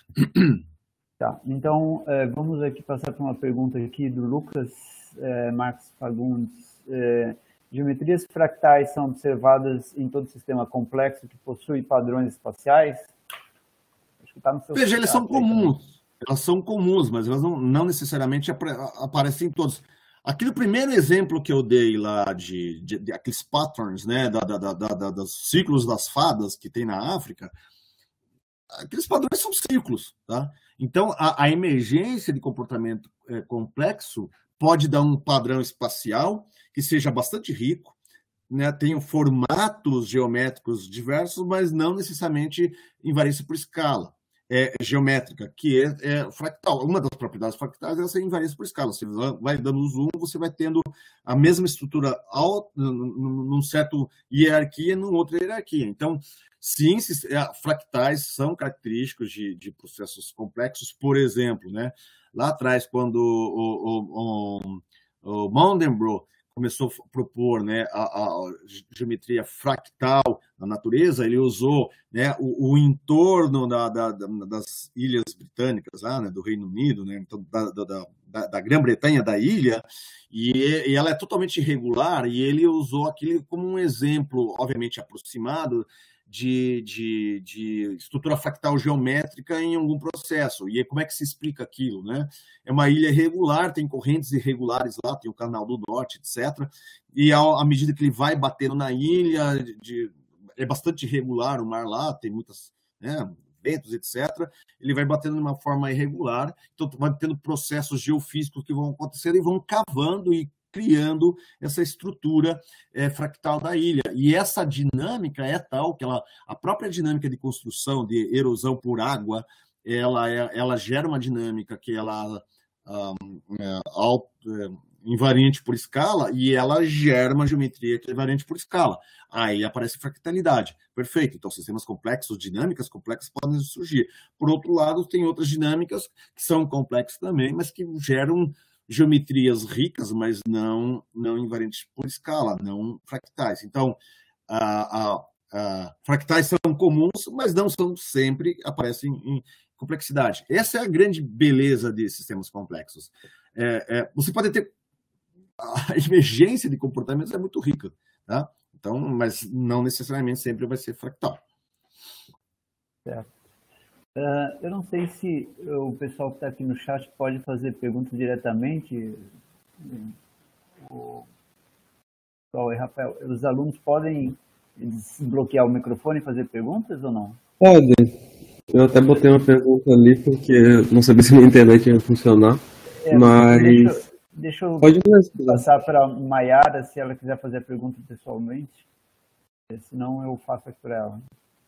Tá, então vamos aqui passar por uma pergunta aqui do Lucas Marques Fagundes. Geometrias fractais são observadas em todo sistema complexo que possui padrões espaciais? Acho que tá no seu... Veja, eles são comuns. Elas são comuns, mas elas não necessariamente aparecem em todos. Aqui no primeiro exemplo que eu dei lá de aqueles patterns, né, dos círculos das fadas que tem na África, aqueles padrões são círculos, tá? Então, a emergência de comportamento complexo pode dar um padrão espacial que seja bastante rico, né, tenham formatos geométricos diversos, mas não necessariamente invariância por escala. Geométrica, que é fractal. Uma das propriedades fractais é ser invariância por escala. Você vai dando zoom, você vai tendo a mesma estrutura num certo hierarquia e numa outra hierarquia. Então, sim, fractais são característicos de processos complexos. Por exemplo, né, lá atrás, quando o Mandelbrot começou a propor, né, a geometria fractal na natureza, ele usou, né, o entorno das ilhas britânicas, né, do Reino Unido, né, então, da Grã-Bretanha, da ilha, e ela é totalmente irregular, e ele usou aquilo como um exemplo, obviamente aproximado, de estrutura fractal geométrica em algum processo. E como é que se explica aquilo, né? É uma ilha irregular, tem correntes irregulares lá, tem o Canal do Norte, etc. E à medida que ele vai batendo na ilha, é bastante irregular o mar lá, tem muitas, né, ventos, etc. Ele vai batendo de uma forma irregular, então vai tendo processos geofísicos que vão acontecendo e vão cavando e criando essa estrutura fractal da ilha. E essa dinâmica é tal que a própria dinâmica de construção, de erosão por água, ela gera uma dinâmica que ela invariante por escala, e ela gera uma geometria que é invariante por escala. Aí aparece fractalidade. Perfeito. Então, sistemas complexos, dinâmicas complexas podem surgir. Por outro lado, tem outras dinâmicas que são complexas também, mas que geram geometrias ricas, mas não invariantes por escala, não fractais. Então, fractais são comuns, mas não são sempre, aparecem em complexidade. Essa é a grande beleza de sistemas complexos. Você pode ter... A emergência de comportamentos é muito rica, tá? Então, mas não necessariamente sempre vai ser fractal. Certo. Eu não sei se o pessoal que está aqui no chat pode fazer perguntas diretamente. Rafael, os alunos podem desbloquear o microfone e fazer perguntas ou não? Pode. Eu até botei uma pergunta ali porque não sabia se minha internet ia funcionar, mas... Deixa eu passar para a Mayara, se ela quiser fazer a pergunta pessoalmente, senão eu faço aqui para ela.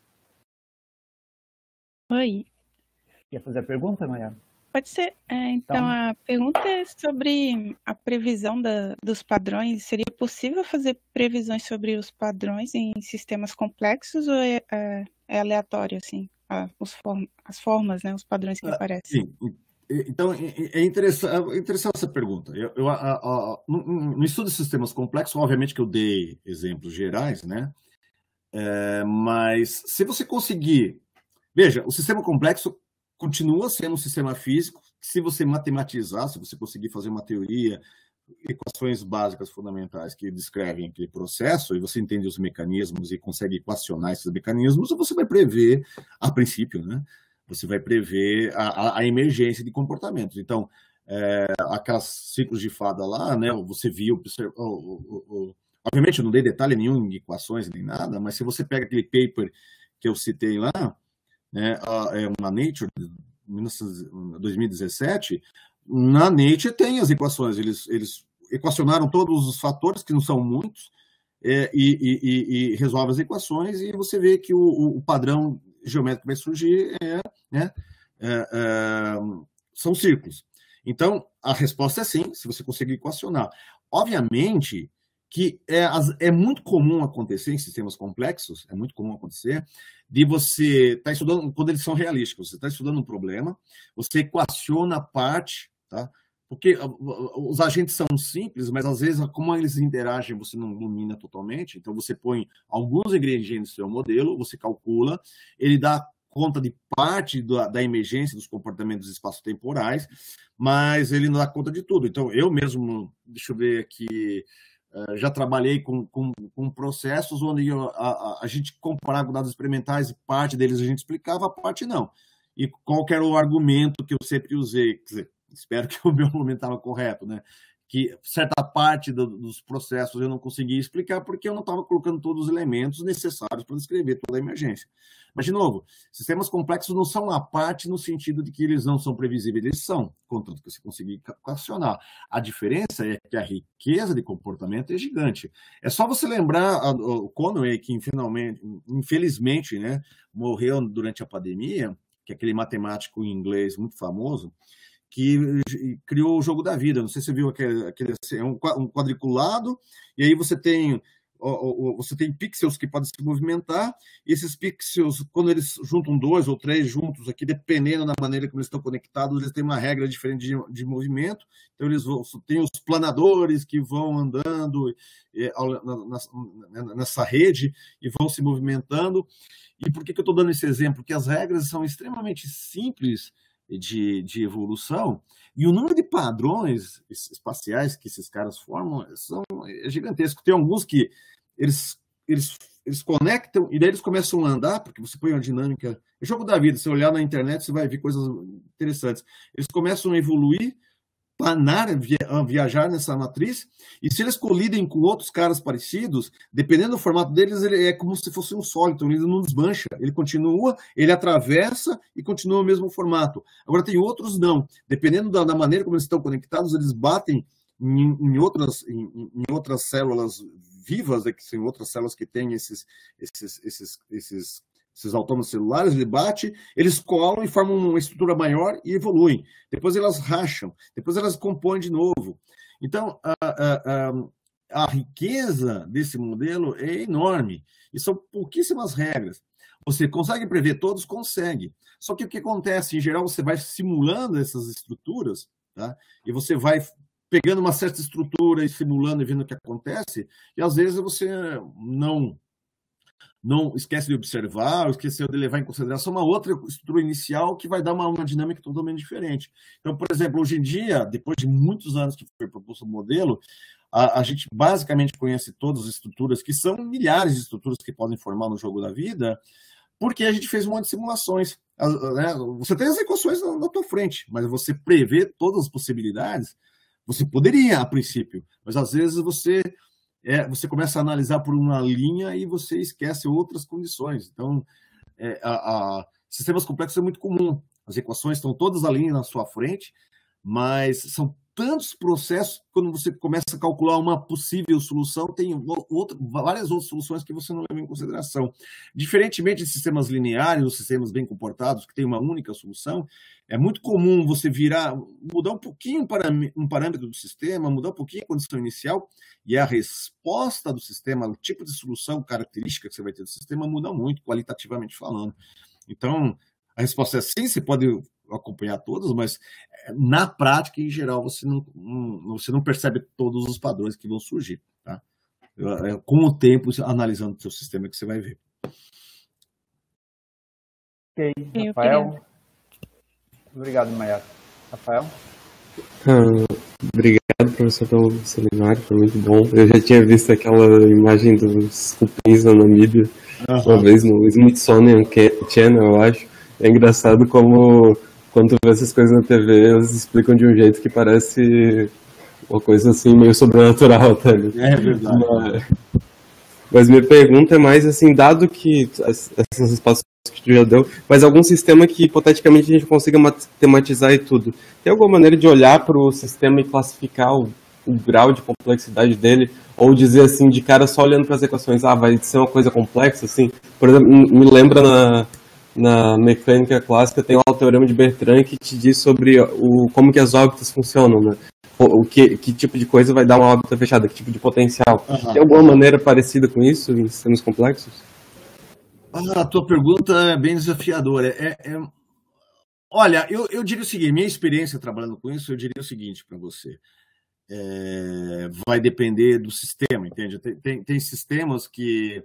Oi. Quer fazer a pergunta, Mayara? Pode ser. Então, a pergunta é sobre a previsão dos padrões. Seria possível fazer previsões sobre os padrões em sistemas complexos ou é aleatório, assim, as formas, né, os padrões que aparecem? Sim. Então, é interessante essa pergunta. No estudo de sistemas complexos, obviamente que eu dei exemplos gerais, né? Mas se você conseguir... Veja, o sistema complexo continua sendo um sistema físico, que se você matematizar, se você conseguir fazer uma teoria, equações básicas fundamentais que descrevem aquele processo, e você entende os mecanismos e consegue equacionar esses mecanismos, você vai prever, a princípio, né? Você vai prever a emergência de comportamentos. Então, aquelas ciclos de fada lá, né? Você viu, obviamente eu não dei detalhe nenhum em equações nem nada, mas se você pega aquele paper que eu citei lá, né, na Nature, 2017, na Nature tem as equações, eles equacionaram todos os fatores, que não são muitos, e resolve as equações, e você vê que o padrão geométrico que vai surgir são círculos. Então, a resposta é sim, se você conseguir equacionar. Obviamente que é muito comum acontecer em sistemas complexos, é muito comum acontecer, de você estar estudando, quando eles são realísticos, você está estudando um problema, você equaciona a parte, tá? Porque os agentes são simples, mas às vezes, como eles interagem, você não domina totalmente. Então, você põe alguns ingredientes no seu modelo, você calcula, ele dá conta de parte da emergência dos comportamentos espaço-temporais, mas ele não dá conta de tudo. Então, eu mesmo, deixa eu ver aqui, já trabalhei com processos onde a gente comparava com dados experimentais e parte deles a gente explicava, a parte não. E qual que era o argumento que eu sempre usei? Quer dizer, espero que o meu argumento estava correto, né? Que certa parte dos processos eu não conseguia explicar porque eu não estava colocando todos os elementos necessários para descrever toda a emergência. Mas, de novo, sistemas complexos não são a parte no sentido de que eles não são previsíveis, eles são, contanto que você conseguir equacionar. A diferença é que a riqueza de comportamento é gigante. É só você lembrar o Conway, que infelizmente, né, morreu durante a pandemia, que é aquele matemático em inglês muito famoso, que criou o jogo da vida. Não sei se você viu um quadriculado, e aí você tem pixels que podem se movimentar, e esses pixels, quando eles juntam 2 ou 3 juntos aqui, dependendo da maneira como eles estão conectados, eles têm uma regra diferente de movimento. Então, eles têm os planadores que vão andando nessa rede e vão se movimentando. E por que eu estou dando esse exemplo? Porque as regras são extremamente simples de evolução, e o número de padrões espaciais que esses caras formam é gigantesco. Tem alguns que eles conectam e daí eles começam a andar, porque você põe uma dinâmica... É jogo da vida, se você olhar na internet, você vai ver coisas interessantes. Eles começam a evoluir, planar, viajar nessa matriz, e se eles colidem com outros caras parecidos, dependendo do formato deles, ele é como se fosse um sólido, então ele não desmancha, ele continua, ele atravessa e continua o mesmo formato. Agora tem outros não, dependendo da maneira como eles estão conectados, eles batem em outras células vivas, né, que são outras células que têm esses autômatos celulares, ele bate, eles colam e formam uma estrutura maior e evoluem. Depois elas racham, depois elas compõem de novo. Então, a riqueza desse modelo é enorme, e são pouquíssimas regras. Você consegue prever todos? Consegue. Só que o que acontece? Em geral, você vai simulando essas estruturas, tá? E você vai pegando uma certa estrutura e simulando e vendo o que acontece, e às vezes você não esquece de observar, ou esqueceu de levar em consideração uma outra estrutura inicial que vai dar uma dinâmica totalmente diferente. Então, por exemplo, hoje em dia, depois de muitos anos que foi proposto o modelo, a gente basicamente conhece todas as estruturas, que são milhares de estruturas que podem formar no jogo da vida, porque a gente fez um monte de simulações. Você tem as equações na tua frente, mas você prevê todas as possibilidades, você poderia, a princípio, mas às vezes você começa a analisar por uma linha e você esquece outras condições. Então, sistemas complexos é muito comum. As equações estão todas ali na sua frente, mas são tantos processos, quando você começa a calcular uma possível solução, tem várias outras soluções que você não leva em consideração. Diferentemente de sistemas lineares, ou sistemas bem comportados, que tem uma única solução, é muito comum você mudar um pouquinho um parâmetro do sistema, mudar um pouquinho a condição inicial, e a resposta do sistema, o tipo de solução, característica que você vai ter do sistema, muda muito, qualitativamente falando. Então, a resposta é sim, você pode acompanhar todas, mas na prática, em geral, você não percebe todos os padrões que vão surgir. Tá? Com o tempo, analisando o seu sistema, que você vai ver. Ok, Rafael. Obrigado, Mayara. Rafael? Obrigado, professor, pelo seminário, foi muito bom. Eu já tinha visto aquela imagem dos cupins na mídia, uma vez no Smithsonian Channel, eu acho. É engraçado como, quando tu vê essas coisas na TV, eles explicam de um jeito que parece uma coisa assim, meio sobrenatural até. Né? É verdade. Mas minha pergunta é mais assim, dado que essas respostas que tu já deu, mas algum sistema que hipoteticamente a gente consiga matematizar e tudo, tem alguma maneira de olhar para o sistema e classificar o grau de complexidade dele, ou dizer assim, de cara só olhando para as equações, vai ser uma coisa complexa, assim? Por exemplo, me lembra na mecânica clássica tem lá o teorema de Bertrand que te diz sobre como que as órbitas funcionam, né? Que tipo de coisa vai dar uma órbita fechada, que tipo de potencial. Tem alguma maneira parecida com isso em sistemas complexos? A tua pergunta é bem desafiadora. Olha, eu diria o seguinte, minha experiência trabalhando com isso, eu diria o seguinte para você. Vai depender do sistema, entende? Tem sistemas que...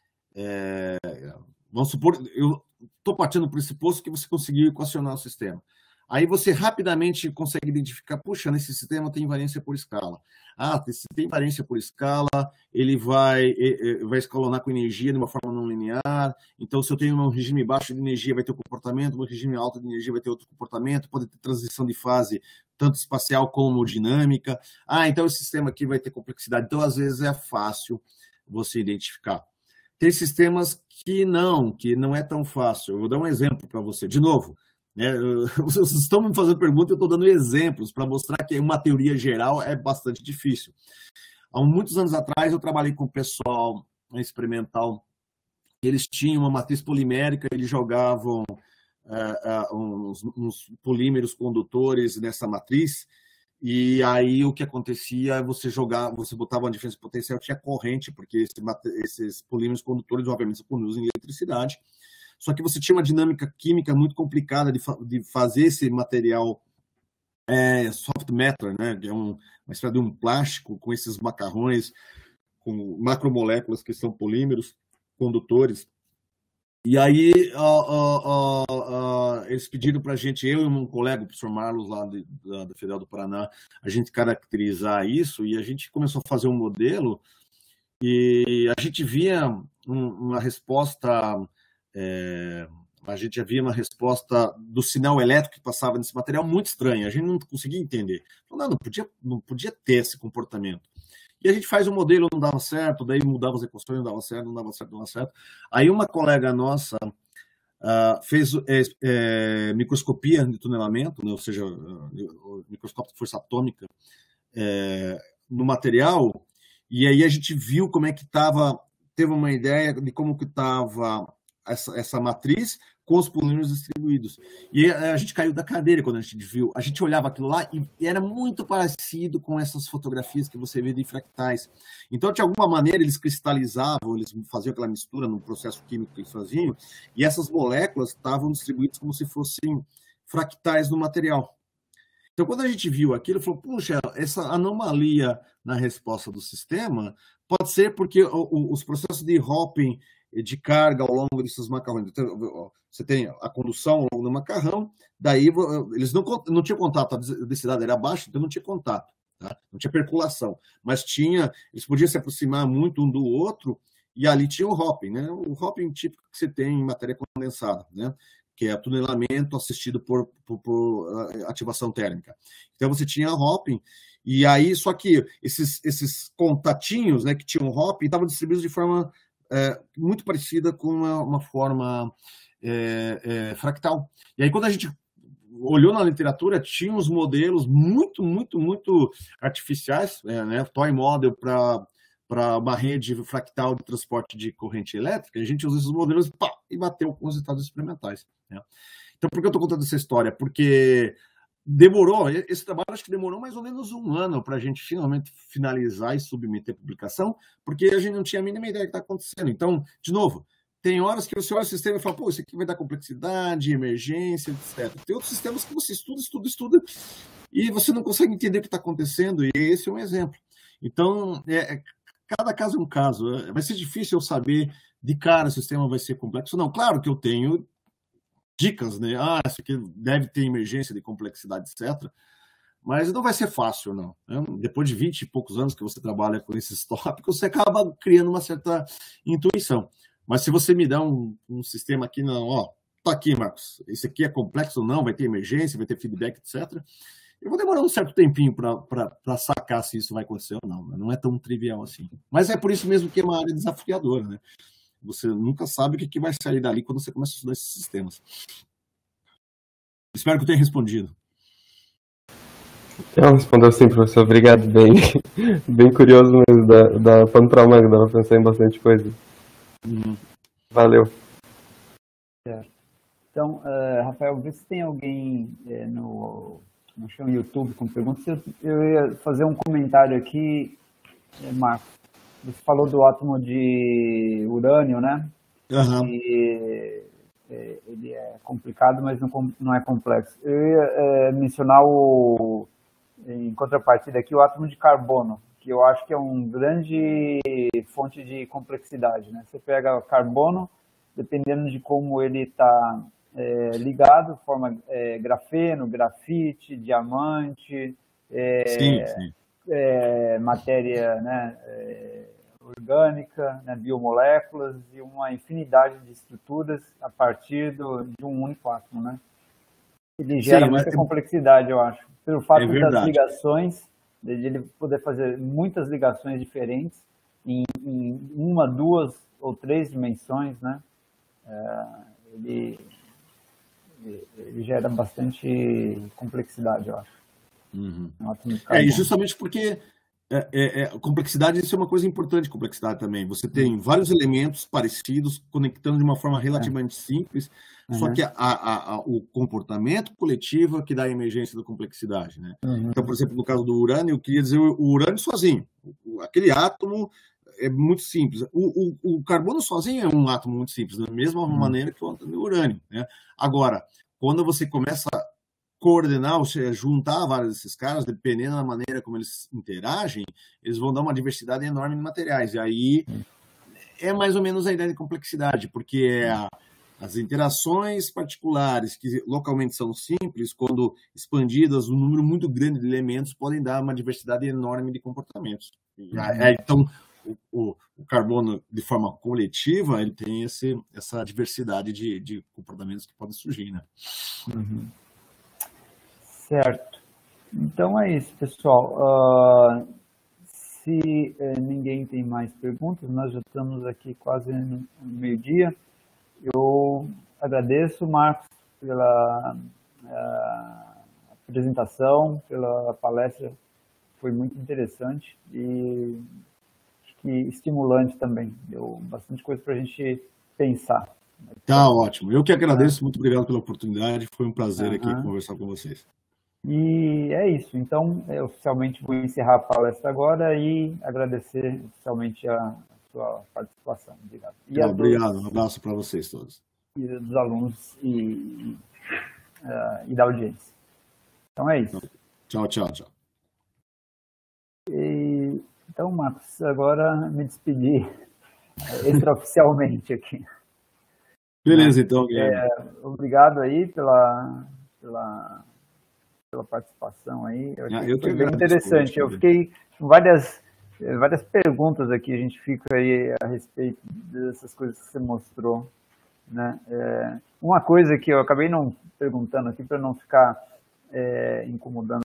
vamos supor, eu estou partindo do pressuposto que você conseguiu equacionar o sistema. Aí você rapidamente consegue identificar, puxa, nesse sistema tem invariância por escala. Se tem invariância por escala, ele vai escalonar com energia de uma forma não linear. Então, se eu tenho um regime baixo de energia, vai ter um comportamento, um regime alto de energia vai ter outro comportamento, pode ter transição de fase, tanto espacial como dinâmica. Então esse sistema aqui vai ter complexidade. Então, às vezes, é fácil você identificar. Tem sistemas que não é tão fácil. Eu vou dar um exemplo para você. De novo, vocês estão me fazendo pergunta, eu estou dando exemplos para mostrar que uma teoria geral é bastante difícil. Há muitos anos atrás, eu trabalhei com o pessoal experimental. Eles tinham uma matriz polimérica, eles jogavam uns polímeros condutores nessa matriz, e aí o que acontecia, você botava uma diferença potencial, tinha corrente, porque esses polímeros condutores, obviamente, conduzem eletricidade. Só que você tinha uma dinâmica química muito complicada de fazer esse material soft matter, né? Que é uma espécie de um plástico com esses macarrões, com macromoléculas que são polímeros condutores. E aí eles pediram para a gente, eu e um colega, o professor Marlos, lá da Federal do Paraná, a gente caracterizar isso, e a gente começou a fazer um modelo, e a gente via uma resposta... a gente havia uma resposta do sinal elétrico que passava nesse material muito estranha, a gente não conseguia entender. Não podia ter esse comportamento. E a gente faz um modelo, não dava certo, daí mudava as equações, não dava certo. Aí uma colega nossa fez microscopia de tunelamento, né, ou seja, microscópio de força atômica no material, e aí a gente viu como é que estava, teve uma ideia de como que estava essa matriz com os polímeros distribuídos. E a gente caiu da cadeira quando a gente viu. A gente olhava aquilo lá e era muito parecido com essas fotografias que você vê de fractais. Então, de alguma maneira, eles cristalizavam, eles faziam aquela mistura no processo químico que eles faziam, e essas moléculas estavam distribuídas como se fossem fractais no material. Então, quando a gente viu aquilo, falou, puxa, essa anomalia na resposta do sistema pode ser porque os processos de hopping de carga ao longo desses macarrões. Então, você tem a condução ao longo do macarrão, daí eles não tinham contato, a densidade era baixa, então não tinha contato, tá? Não tinha percolação, mas eles podiam se aproximar muito um do outro, e ali tinha o hopping, né? O hopping típico que você tem em matéria condensada, né? Que é tunelamento assistido por ativação térmica. Então, você tinha hopping, e aí, só que esses contatinhos, né, que tinham hopping, estavam distribuídos de forma muito parecida com uma forma fractal. E aí, quando a gente olhou na literatura, tinha uns modelos muito, muito, muito artificiais, né, toy model para uma rede fractal de transporte de corrente elétrica, a gente usou esses modelos e bateu com os resultados experimentais, né? Então, por que eu estou contando essa história? Porque esse trabalho acho que demorou mais ou menos um ano para a gente finalmente finalizar e submeter a publicação, porque a gente não tinha a mínima ideia do que está acontecendo. Então, de novo, tem horas que você olha o sistema e fala, pô, isso aqui vai dar complexidade, emergência, etc. Tem outros sistemas que você estuda, e você não consegue entender o que está acontecendo, e esse é um exemplo. Então, cada caso é um caso. Vai ser difícil eu saber de cara se o sistema vai ser complexo. Não, claro que eu tenho dicas, né? Isso aqui deve ter emergência de complexidade, etc. Mas não vai ser fácil, não. Depois de 20 e poucos anos que você trabalha com esses tópicos, você acaba criando uma certa intuição. Mas se você me dá um sistema aqui, não, tá aqui, Marcos, esse aqui é complexo ou não, vai ter emergência, vai ter feedback, etc. Eu vou demorar um certo tempinho para sacar se isso vai acontecer ou não. Não é tão trivial assim. Mas é por isso mesmo que é uma área desafiadora, né? Você nunca sabe o que vai sair dali quando você começa a estudar esses sistemas. Espero que eu tenha respondido. Não, respondeu sim, professor. Obrigado. Bem curioso mesmo da Pantrama, que dá pra pensar em bastante coisa. Valeu. Certo. Então, Rafael, vê se tem alguém no YouTube com perguntas. Eu ia fazer um comentário aqui, Marcos. Você falou do átomo de urânio, né? Uhum. Ele é complicado, mas não é complexo. Eu ia mencionar, em contrapartida aqui, o átomo de carbono, que eu acho que é uma grande fonte de complexidade, né? Você pega o carbono, dependendo de como ele está ligado, forma grafeno, grafite, diamante, sim. Matéria, né, orgânica, né, biomoléculas e uma infinidade de estruturas a partir de um único átomo, né? Ele gera muita complexidade, eu acho, pelo fato das ligações, de ele poder fazer muitas ligações diferentes em uma, duas ou três dimensões, né? Ele gera bastante complexidade, eu acho. Uhum. E justamente porque complexidade, isso é uma coisa importante, complexidade também. Você tem vários elementos parecidos, conectando de uma forma relativamente simples, só que o comportamento coletivo é que dá a emergência da complexidade, né? Então, por exemplo, no caso do urânio, eu queria dizer o urânio sozinho. Aquele átomo é muito simples. O carbono sozinho é um átomo muito simples, da mesma maneira que o urânio, né? Agora, quando você começa a coordenar, ou seja, juntar vários desses caras, dependendo da maneira como eles interagem, eles vão dar uma diversidade enorme de materiais. E aí é mais ou menos a ideia de complexidade, porque as interações particulares, que localmente são simples, quando expandidas, um número muito grande de elementos podem dar uma diversidade enorme de comportamentos. Então, o carbono, de forma coletiva, ele tem essa diversidade de comportamentos que podem surgir, né? Certo. Então é isso, pessoal. Se ninguém tem mais perguntas, nós já estamos aqui quase no meio-dia. Eu agradeço, Marcos, pela apresentação, pela palestra. Foi muito interessante e acho que estimulante também. Deu bastante coisa para a gente pensar. Tá ótimo. Eu que agradeço. Muito obrigado pela oportunidade. Foi um prazer aqui conversar com vocês. E é isso. Então, eu oficialmente vou encerrar a palestra agora e agradecer oficialmente a sua participação. Obrigado. Obrigado. Um abraço para vocês todos. E dos alunos e da audiência. Então é isso. Tchau, tchau, tchau. Então, Marcos, agora me despedir extraoficialmente aqui. Beleza, então, Guilherme. Obrigado aí pela participação aí. Eu foi bem interessante. Eu fiquei com várias perguntas aqui, a gente fica aí a respeito dessas coisas que você mostrou, né? Uma coisa que eu acabei não perguntando aqui para não ficar incomodando